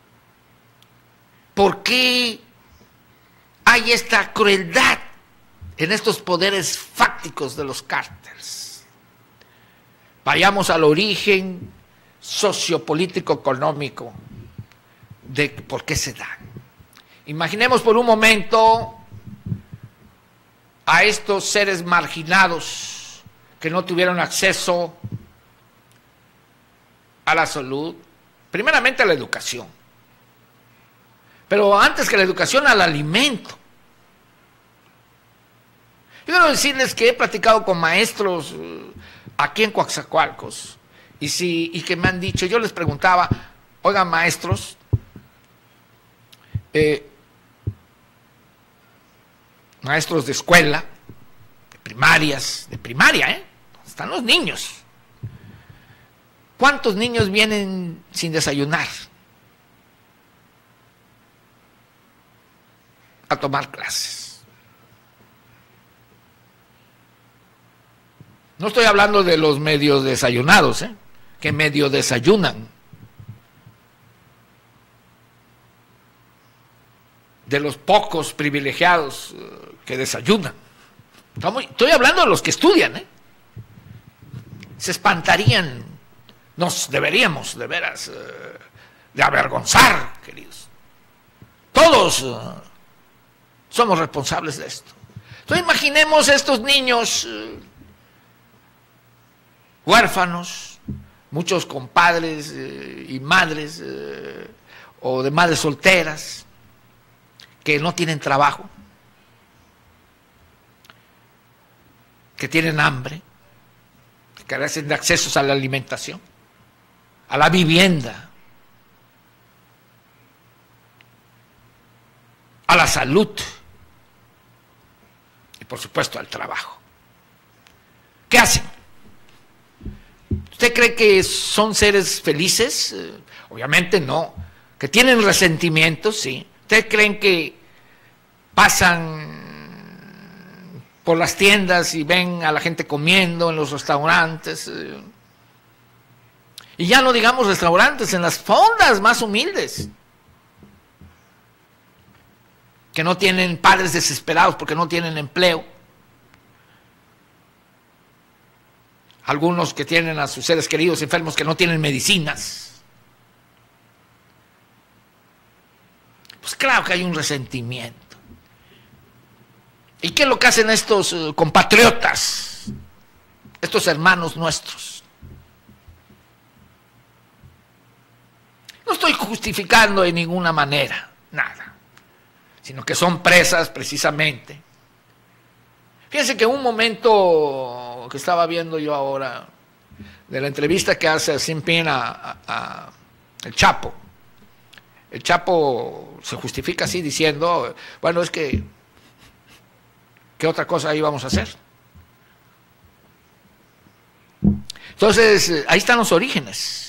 ¿Por qué hay esta crueldad en estos poderes fácticos de los cárteles? Vayamos al origen sociopolítico económico de por qué se dan. Imaginemos por un momento a estos seres marginados que no tuvieron acceso a la salud, primeramente a la educación, pero antes que la educación, al alimento. Yo quiero decirles que he platicado con maestros aquí en Coatzacoalcos y que me han dicho, yo les preguntaba, oigan maestros, maestros de escuela, de primaria, están los niños. ¿Cuántos niños vienen sin desayunar a tomar clases? No estoy hablando de los medio desayunados, que medio desayunan. De los pocos privilegiados que desayunan. Estoy hablando de los que estudian, Se espantarían. Nos deberíamos, de veras, de avergonzar, queridos. Todos somos responsables de esto. Entonces imaginemos estos niños huérfanos, muchos con padres y madres, o de madres solteras, que no tienen trabajo, que tienen hambre, que carecen de accesos a la alimentación, a la vivienda, a la salud y por supuesto al trabajo. ¿Qué hacen? ¿Usted cree que son seres felices? Obviamente no. ¿Que tienen resentimientos? Sí. ¿Ustedes creen que pasan por las tiendas y ven a la gente comiendo en los restaurantes? Y ya no digamos restaurantes, en las fondas más humildes, que no tienen padres desesperados porque no tienen empleo. Algunos que tienen a sus seres queridos enfermos que no tienen medicinas. Pues claro que hay un resentimiento. ¿Y qué es lo que hacen estos compatriotas, estos hermanos nuestros? No estoy justificando de ninguna manera, nada, sino que son presas precisamente. Fíjense que un momento que estaba viendo yo ahora, de la entrevista que hace Xi Jinping a el Chapo. El Chapo se justifica así diciendo, bueno, es que, ¿qué otra cosa íbamos a hacer? Entonces, ahí están los orígenes.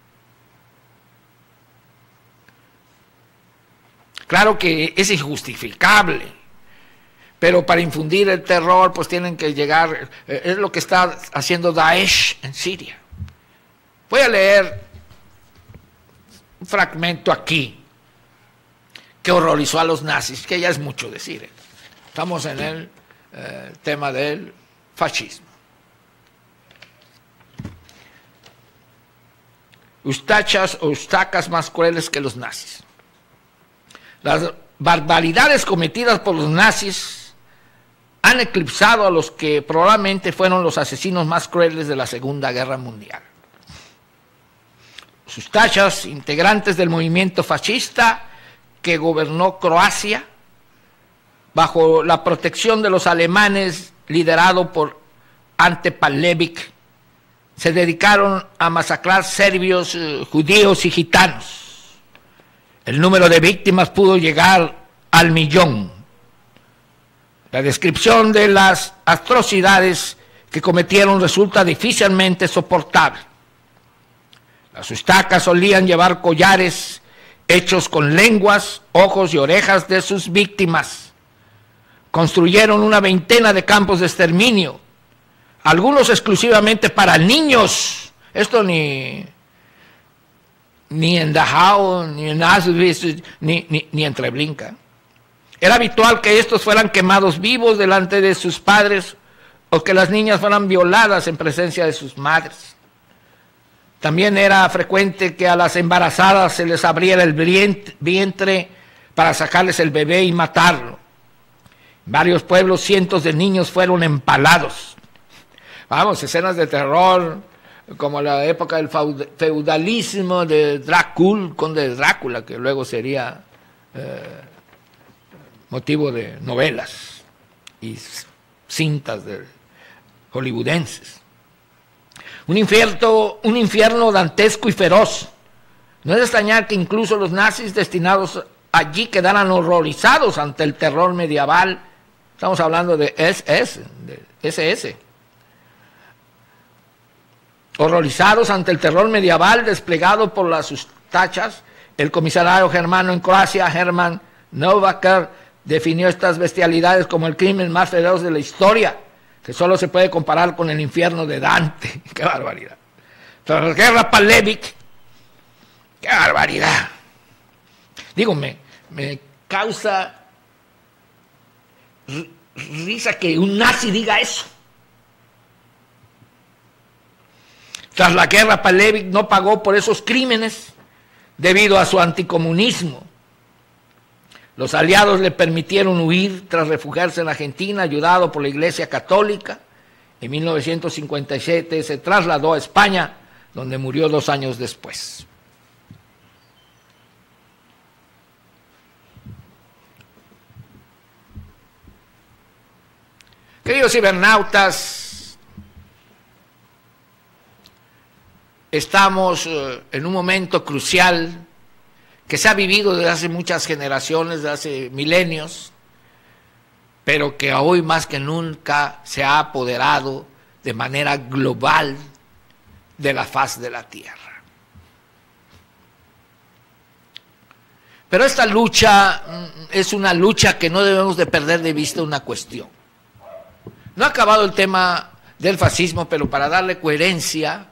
Claro que es injustificable, pero para infundir el terror, pues tienen que llegar, es lo que está haciendo Daesh en Siria. Voy a leer un fragmento aquí, que horrorizó a los nazis, que ya es mucho decir. Estamos en el tema del fascismo. Ustacas más crueles que los nazis. Las barbaridades cometidas por los nazis han eclipsado a los que probablemente fueron los asesinos más crueles de la Segunda Guerra Mundial. Los ustachas, integrantes del movimiento fascista que gobernó Croacia, bajo la protección de los alemanes, liderado por Ante Pavelić, se dedicaron a masacrar serbios, judíos y gitanos. El número de víctimas pudo llegar al 1.000.000. La descripción de las atrocidades que cometieron resulta difícilmente soportable. Las ustacas solían llevar collares hechos con lenguas, ojos y orejas de sus víctimas. Construyeron una veintena de campos de exterminio, algunos exclusivamente para niños. Esto ni ni en Dachau, ni en Auschwitz, ni en Treblinka. Era habitual que estos fueran quemados vivos delante de sus padres o que las niñas fueran violadas en presencia de sus madres. También era frecuente que a las embarazadas se les abriera el vientre para sacarles el bebé y matarlo. En varios pueblos cientos de niños fueron empalados. Vamos, escenas de terror, como la época del feudalismo de Drácula, conde de Drácula, que luego sería motivo de novelas y cintas de hollywoodenses. Un infierno dantesco y feroz. No es de extrañar que incluso los nazis destinados allí quedaran horrorizados ante el terror medieval. Estamos hablando de SS. Horrorizados ante el terror medieval desplegado por las Ustachas, el comisario germano en Croacia, Hermann Neubacker, definió estas bestialidades como el crimen más feroz de la historia, que solo se puede comparar con el infierno de Dante. ¡Qué barbaridad! Tras la guerra Palévic, ¡qué barbaridad! Digo, me causa risa que un nazi diga eso. Tras la guerra Palévic no pagó por esos crímenes debido a su anticomunismo. Los aliados le permitieron huir tras refugiarse en Argentina, ayudado por la Iglesia Católica. En 1957 se trasladó a España, donde murió 2 años después. Queridos cibernautas, estamos en un momento crucial que se ha vivido desde hace muchas generaciones, desde hace milenios, pero que hoy más que nunca se ha apoderado de manera global de la faz de la Tierra. Pero esta lucha es una lucha que no debemos de perder de vista una cuestión. No ha acabado el tema del fascismo, pero para darle coherencia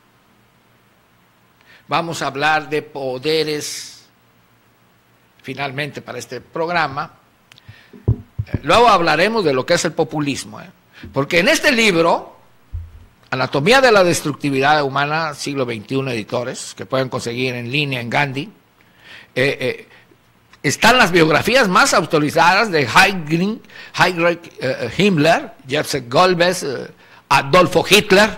vamos a hablar de poderes. Finalmente para este programa, luego hablaremos de lo que es el populismo, porque en este libro, Anatomía de la Destructividad Humana, siglo XXI, editores, que pueden conseguir en línea en Gandhi, están las biografías más autorizadas de Heinrich Himmler, Joseph Goebbels, Adolfo Hitler,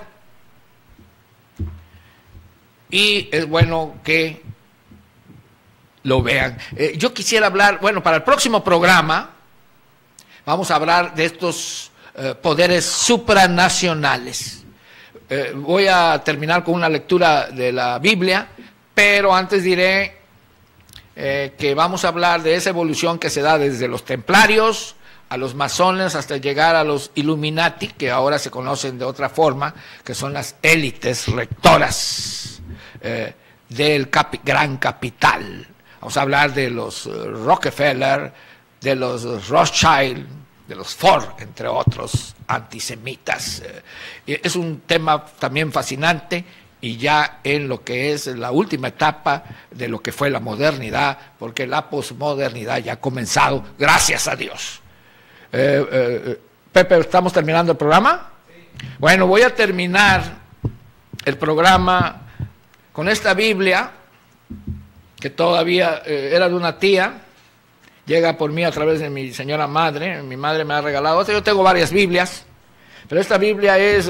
y es bueno que lo vean. Yo quisiera hablar, bueno, para el próximo programa vamos a hablar de estos poderes supranacionales. Voy a terminar con una lectura de la Biblia, pero antes diré que vamos a hablar de esa evolución que se da desde los templarios a los masones hasta llegar a los Illuminati, que ahora se conocen de otra forma, que son las élites rectoras del gran capital. Vamos a hablar de los Rockefeller, de los Rothschild, de los Ford, entre otros antisemitas. Es un tema también fascinante y ya en lo que es la última etapa de lo que fue la modernidad, porque la posmodernidad ya ha comenzado, gracias a Dios. Pepe, ¿estamos terminando el programa? Sí. Bueno, voy a terminar el programa con esta Biblia, que todavía era de una tía, llega por mí a través de mi señora madre. Mi madre me ha regalado otra. Yo tengo varias Biblias, pero esta Biblia es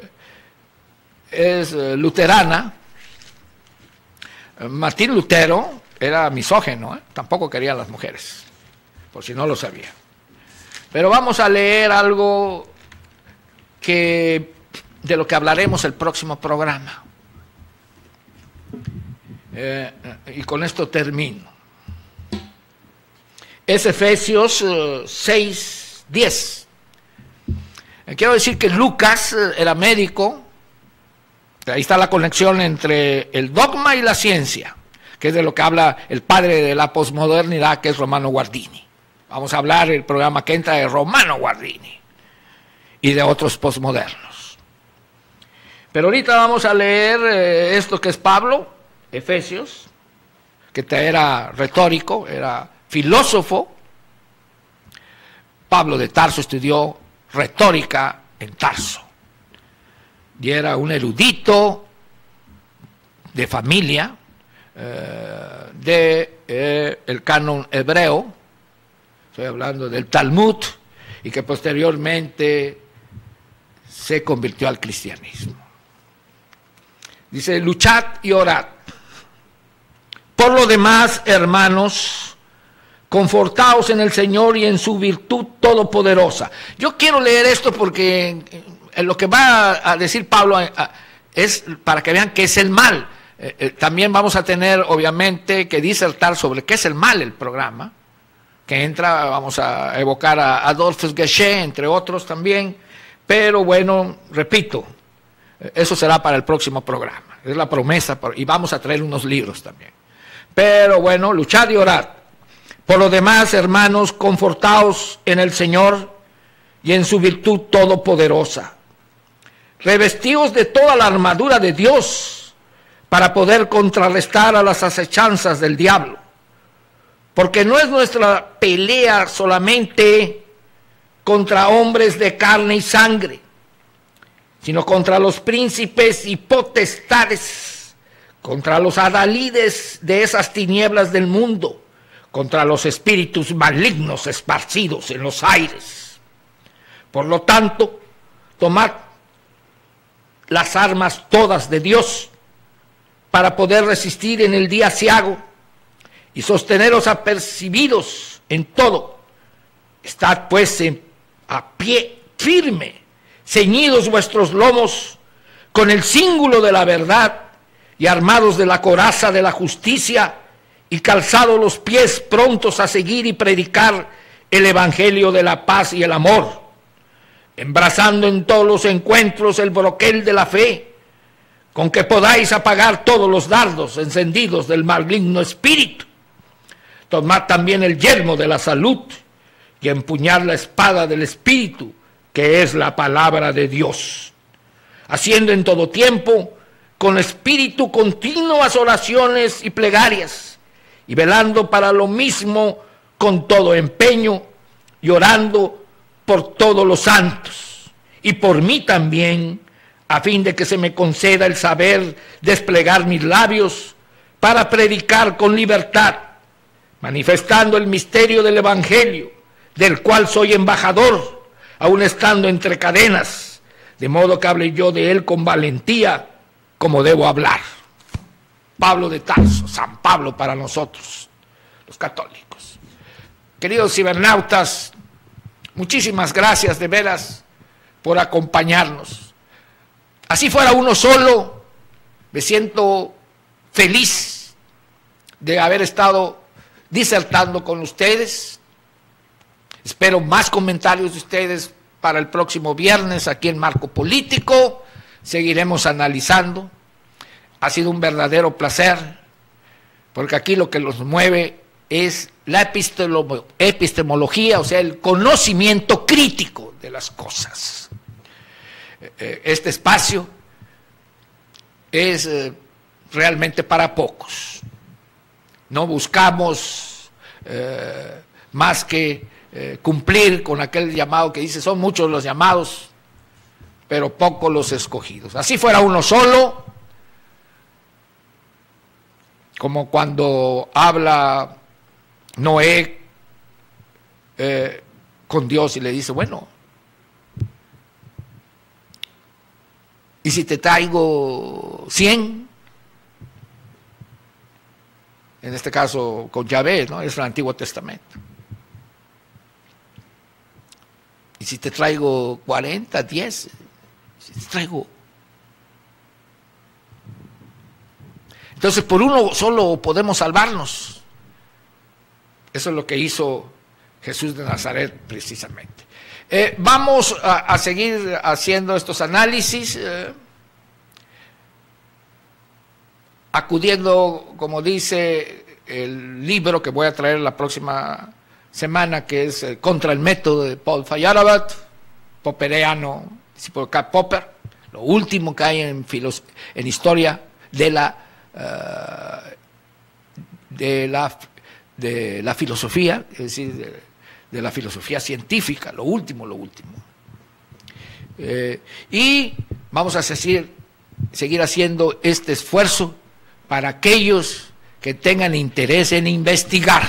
luterana. Martín Lutero era misógino, tampoco quería a las mujeres, por si no lo sabía. Pero vamos a leer algo de lo que hablaremos el próximo programa. Y con esto termino. Es Efesios 6:10. Quiero decir que Lucas era médico. Ahí está la conexión entre el dogma y la ciencia, que es de lo que habla el padre de la posmodernidad, que es Romano Guardini. Vamos a hablar el programa que entra de Romano Guardini y de otros posmodernos. Pero ahorita vamos a leer esto que es Pablo, Efesios, que era retórico, era filósofo. Pablo de Tarso estudió retórica en Tarso y era un erudito de familia el canon hebreo, estoy hablando del Talmud, y que posteriormente se convirtió al cristianismo. Dice, luchad y orad. Por lo demás, hermanos, confortaos en el Señor y en su virtud todopoderosa. Yo quiero leer esto porque lo que va a decir Pablo es para que vean qué es el mal. También vamos a tener, obviamente, que disertar sobre qué es el mal, el programa, que entra, vamos a evocar a Adolphus Geshe, entre otros también, pero bueno, repito, eso será para el próximo programa, es la promesa, y vamos a traer unos libros también. Pero bueno, luchad y orad. Por lo demás, hermanos, confortaos en el Señor y en su virtud todopoderosa. Revestíos de toda la armadura de Dios para poder contrarrestar a las acechanzas del diablo. Porque no es nuestra pelea solamente contra hombres de carne y sangre, sino contra los príncipes y potestades, contra los adalides de esas tinieblas del mundo, contra los espíritus malignos esparcidos en los aires. Por lo tanto, tomad las armas todas de Dios para poder resistir en el día aciago y sosteneros apercibidos en todo. Estad pues a pie firme, ceñidos vuestros lomos con el cíngulo de la verdad y armados de la coraza de la justicia y calzados los pies prontos a seguir y predicar el evangelio de la paz y el amor, embrazando en todos los encuentros el broquel de la fe, con que podáis apagar todos los dardos encendidos del maligno espíritu. Tomad también el yelmo de la salud y empuñad la espada del espíritu, que es la palabra de Dios, haciendo en todo tiempo con espíritu continuas oraciones y plegarias, y velando para lo mismo con todo empeño, y orando por todos los santos, y por mí también, a fin de que se me conceda el saber desplegar mis labios para predicar con libertad, manifestando el misterio del evangelio, del cual soy embajador, aun estando entre cadenas, de modo que hable yo de él con valentía, como debo hablar. Pablo de Tarso, San Pablo para nosotros, los católicos. Queridos cibernautas, muchísimas gracias de veras por acompañarnos. Así fuera uno solo, me siento feliz de haber estado disertando con ustedes. Espero más comentarios de ustedes para el próximo viernes aquí en Marco Político. Seguiremos analizando. Ha sido un verdadero placer, porque aquí lo que los mueve es la epistemología, o sea, el conocimiento crítico de las cosas. Este espacio es realmente para pocos. No buscamos más que cumplir con aquel llamado que dice, son muchos los llamados, pero pocos los escogidos. Así fuera uno solo, como cuando habla Noé con Dios y le dice, bueno, ¿y si te traigo 100? En este caso con Yahvé, ¿no? Es el Antiguo Testamento. ¿Y si te traigo 40, 10? Si te traigo... Entonces, por uno solo podemos salvarnos. Eso es lo que hizo Jesús de Nazaret precisamente. Vamos a seguir haciendo estos análisis, acudiendo, como dice el libro que voy a traer la próxima semana, que es Contra el método de Paul Feyerabend, popperiano, discípulo de Karl Popper, lo último que hay en historia de la de la filosofía, es decir, de la filosofía científica, lo último. Y vamos a seguir haciendo este esfuerzo para aquellos que tengan interés en investigar,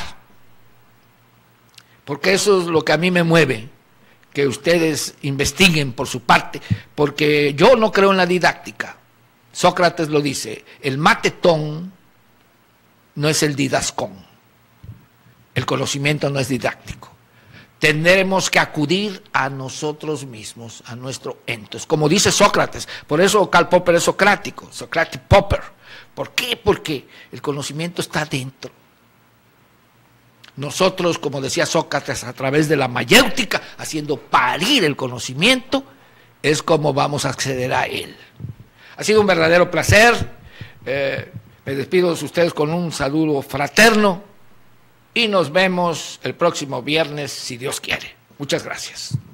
porque eso es lo que a mí me mueve, que ustedes investiguen por su parte, porque yo no creo en la didáctica. Sócrates lo dice, el matetón no es el didascón, el conocimiento no es didáctico. Tendremos que acudir a nosotros mismos, a nuestro entos, como dice Sócrates. Por eso Karl Popper es socrático, Socratic Popper. ¿Por qué? Porque el conocimiento está dentro. Nosotros, como decía Sócrates, a través de la mayéutica, haciendo parir el conocimiento, es como vamos a acceder a él. Ha sido un verdadero placer. Me despido de ustedes con un saludo fraterno y nos vemos el próximo viernes, si Dios quiere. Muchas gracias.